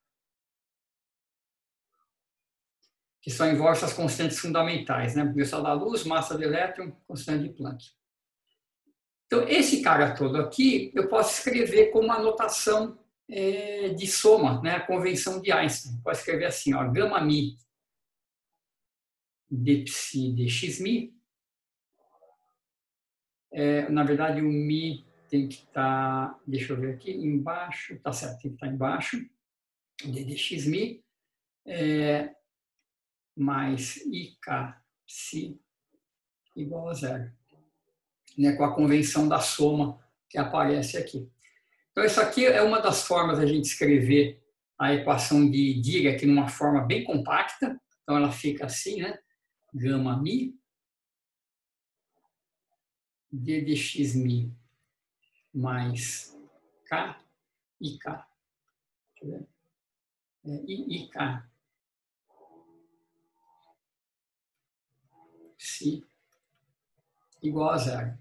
Que só envolve essas constantes fundamentais, né? Velocidade da luz, massa do elétron, constante de Planck. Então, esse cara todo aqui, eu posso escrever como uma notação é, de soma, né? A convenção de Einstein. Posso escrever assim, ó, gama mi dψ dxmi. É, na verdade, o mi tem que estar, tá, deixa eu ver aqui, embaixo, tá certo, tem que estar tá embaixo, d dxmi, é, mais ik psi igual a zero, né, com a convenção da soma que aparece aqui. Então, isso aqui é uma das formas da gente escrever a equação de Dirac numa forma bem compacta. Então, ela fica assim, né, gama mi d dx mi mais K e K. Deixa eu ver. É, I, I, K. Si igual a zero.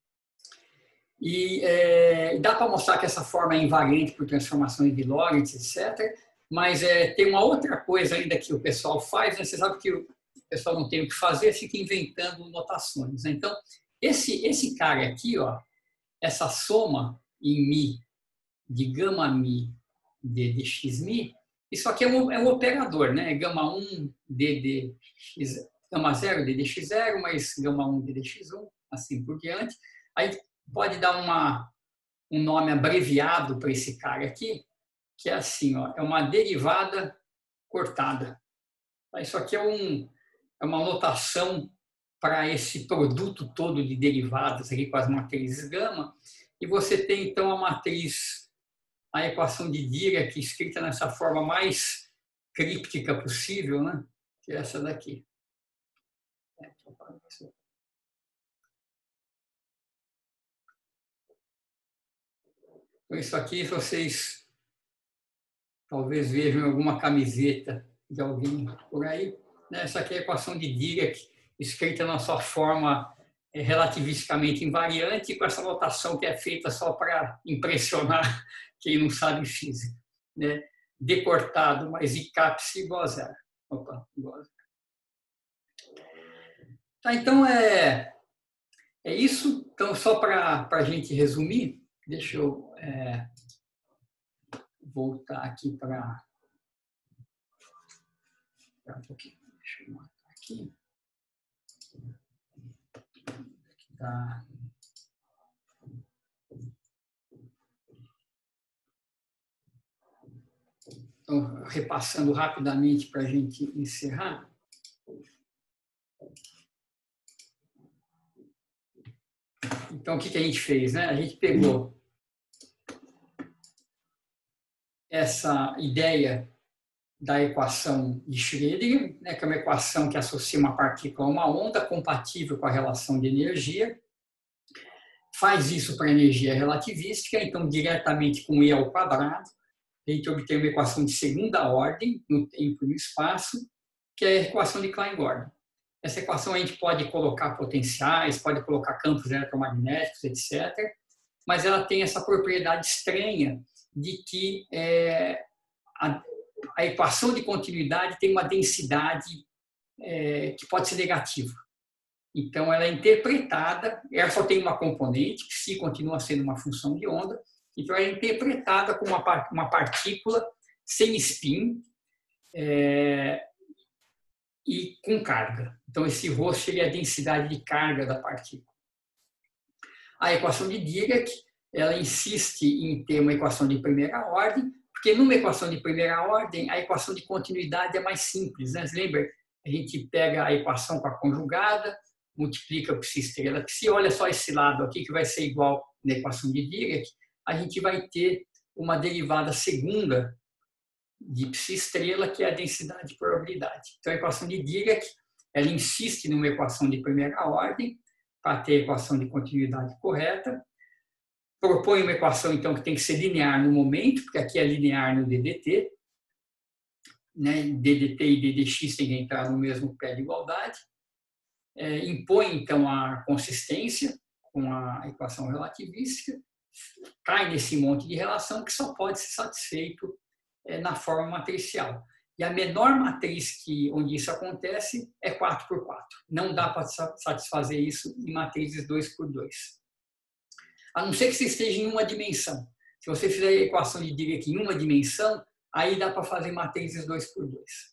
E é, dá para mostrar que essa forma é invariante por transformações de Lorentz, etcétera. Mas é, tem uma outra coisa ainda que o pessoal faz, né? Você sabe que o pessoal não tem o que fazer, fica inventando notações, né? Então, esse, esse cara aqui, ó, essa soma em mi de gama mi d dx mi, isso aqui é um, é um operador, né? Gama um d dx, gama zero d dx zero mais gama um d dx um, assim por diante. Aí pode dar uma, um nome abreviado para esse cara aqui, que é assim, ó, é uma derivada cortada. Isso aqui é, um, é uma notação para esse produto todo de derivadas aqui com as matrizes gama. E você tem, então, a matriz, a equação de Dirac escrita nessa forma mais críptica possível, né? Que é essa daqui. Então, isso aqui vocês talvez vejam alguma camiseta de alguém por aí. Essa aqui é a equação de Dirac, escrita na sua forma relativisticamente invariante, com essa notação que é feita só para impressionar quem não sabe física. Né? D cortado mais I cápse igual a zero. Opa, igual a zero. Tá, então, é, é isso. Então, só para a gente resumir, deixa eu é, voltar aqui para... Um pouquinho. Deixa eu marcar aqui. Tá. Então, repassando rapidamente para a gente encerrar. Então, o que, que a gente fez, né? A gente pegou essa ideia da equação de Schrödinger, né, que é uma equação que associa uma partícula a uma onda compatível com a relação de energia. Faz isso para a energia relativística, então, diretamente com E ao quadrado, a gente obtém uma equação de segunda ordem, no tempo e no espaço, que é a equação de Klein-Gordon. Essa equação a gente pode colocar potenciais, pode colocar campos eletromagnéticos, etcétera, mas ela tem essa propriedade estranha de que é, a, a equação de continuidade tem uma densidade é, que pode ser negativa. Então, ela é interpretada, ela só tem uma componente, que se continua sendo uma função de onda, então ela é interpretada como uma, uma partícula sem spin é, e com carga. Então, esse ρ seria a densidade de carga da partícula. A equação de Dirac, ela insiste em ter uma equação de primeira ordem, porque numa equação de primeira ordem, a equação de continuidade é mais simples. Né? Você lembra? A gente pega a equação com a conjugada, multiplica por psi estrela psi, olha só esse lado aqui que vai ser igual na equação de Dirac, a gente vai ter uma derivada segunda de psi estrela, que é a densidade de probabilidade. Então, a equação de Dirac, ela insiste numa equação de primeira ordem, para ter a equação de continuidade correta, propõe uma equação, então, que tem que ser linear no momento, porque aqui é linear no D D T, né? D D T e D D X têm que entrar no mesmo pé de igualdade, é, impõe, então, a consistência com a equação relativística, cai nesse monte de relação que só pode ser satisfeito é, na forma matricial. E a menor matriz que, onde isso acontece é quatro por quatro. Não dá para satisfazer isso em matrizes dois por dois. A não ser que você esteja em uma dimensão. Se você fizer a equação de Dirac em uma dimensão, aí dá para fazer matrizes dois por dois.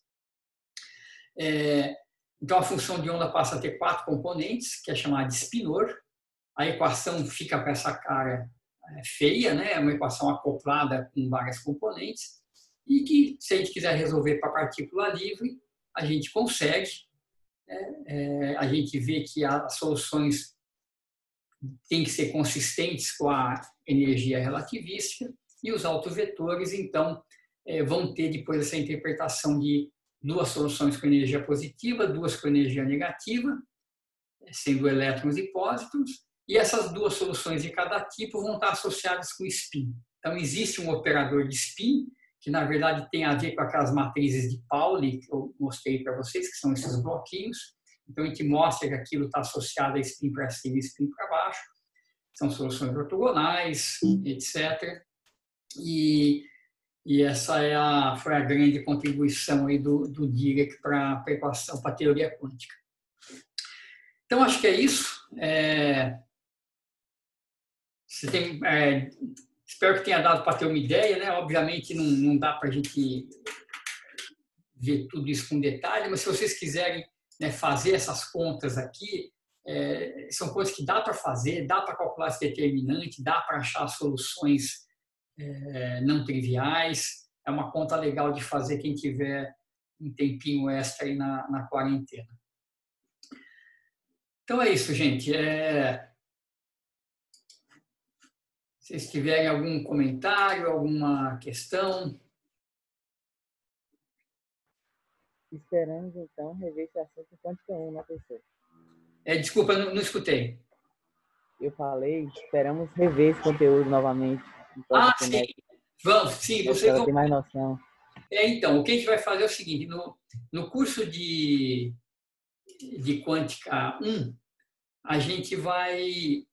É, então, a função de onda passa a ter quatro componentes, que é chamada de spinor. A equação fica com essa cara feia, né? É uma equação acoplada com várias componentes. E que, se a gente quiser resolver para partícula livre, a gente consegue. Né? É, a gente vê que as soluções têm que ser consistentes com a energia relativística, e os autovetores, então, é, vão ter depois essa interpretação de duas soluções com energia positiva, duas com energia negativa, sendo elétrons e pósitrons, E essas duas soluções de cada tipo vão estar associadas com spin. Então, existe um operador de spin, que na verdade tem a ver com aquelas matrizes de Pauli que eu mostrei para vocês, que são esses bloquinhos. Então, a gente mostra que aquilo está associado a spin para cima e spin para baixo. São soluções ortogonais, etcétera. E, e essa é a, foi a grande contribuição aí do, do Dirac para a equação, para a teoria quântica. Então, acho que é isso. É, você tem, é, espero que tenha dado para ter uma ideia, né? Obviamente, não, não dá para a gente ver tudo isso com detalhe, mas se vocês quiserem, né, fazer essas contas aqui, é, são coisas que dá para fazer, dá para calcular esse determinante, dá para achar soluções é, não triviais. É uma conta legal de fazer quem tiver um tempinho extra aí na, na quarentena. Então é isso, gente. É... Se vocês tiverem algum comentário, alguma questão. Esperamos, então, rever esse assunto em Quântica um, né, professor? É, desculpa, não, não escutei. Eu falei, esperamos rever esse conteúdo novamente. Ah, sim. Vamos, sim. Vocês vão... ter mais noção. É, então, o que a gente vai fazer é o seguinte. No, no curso de, de Quântica um, a gente vai...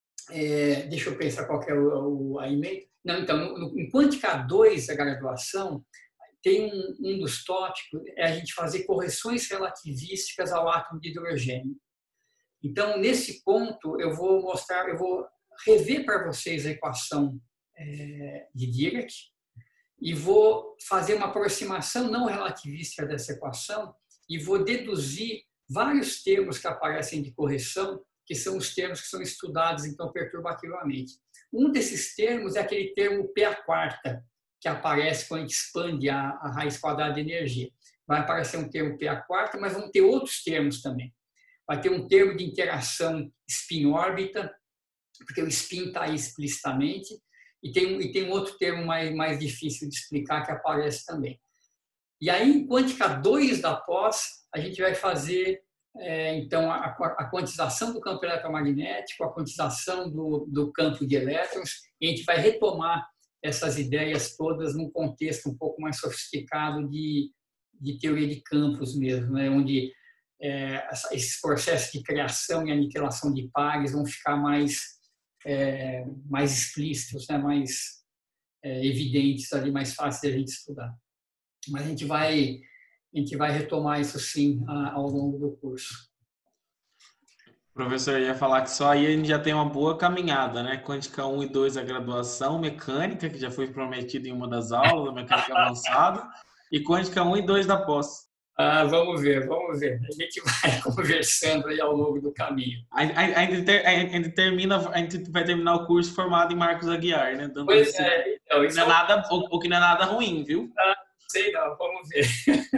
É, deixa eu pensar qual que é o, o, a e-mail. Não, então, no, no, em Quântica dois, a graduação, tem um, um dos tópicos, é a gente fazer correções relativísticas ao átomo de hidrogênio. Então, nesse ponto, eu vou mostrar, eu vou rever para vocês a equação é, de Dirac e vou fazer uma aproximação não relativística dessa equação e vou deduzir vários termos que aparecem de correção, que são os termos que são estudados, então, perturbativamente. Um desses termos é aquele termo P a quarta, que aparece quando a gente expande a, a raiz quadrada de energia. Vai aparecer um termo P a quarta, mas vão ter outros termos também. Vai ter um termo de interação spin-órbita, porque o spin está aí explicitamente, e tem, e tem um outro termo mais, mais difícil de explicar que aparece também. E aí, em Quântica dois da pós, a gente vai fazer, é, então, a, a quantização do campo eletromagnético, a quantização do, do campo de elétrons, e a gente vai retomar essas ideias todas num contexto um pouco mais sofisticado de, de teoria de campos mesmo, né? Onde é, esses processos de criação e aniquilação de pares vão ficar mais, é, mais explícitos, né? Mais é, evidentes, ali, mais fáceis de a gente estudar. Mas a gente vai, a gente vai retomar isso sim ao longo do curso. Professor, ia falar que só aí a gente já tem uma boa caminhada, né? Quântica um e dois a graduação, mecânica, que já foi prometido em uma das aulas, a mecânica avançada, e Quântica um e dois da pós. Ah, vamos ver, vamos ver. A gente vai conversando aí ao longo do caminho. A, a, a, gente, ter, a, gente termina, a gente vai terminar o curso formado em Marcos Aguiar, né? Dando pois esse, é, então, isso não é nada, o, o que não é nada ruim, viu? Ah, sei não, vamos ver.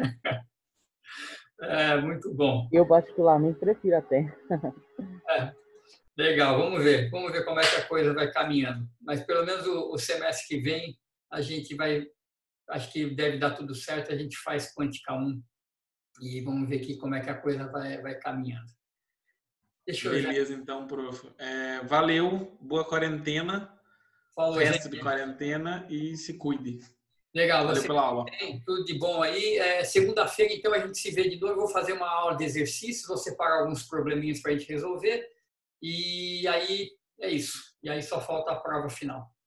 É, muito bom. Eu particularmente prefiro até. É, legal, vamos ver. Vamos ver como é que a coisa vai caminhando. Mas pelo menos o, o semestre que vem a gente vai, acho que deve dar tudo certo, a gente faz Quântica um e vamos ver aqui como é que a coisa vai, vai caminhando. Deixa eu Beleza, já... então, prof. É, valeu, boa quarentena, Falou, resto gente. de quarentena e se cuide. Legal, valeu você pela aula. Tem tudo de bom aí. É, segunda-feira, então, a gente se vê de novo. Eu vou fazer uma aula de exercícios, vou separar alguns probleminhas para a gente resolver. E aí é isso. E aí só falta a prova final.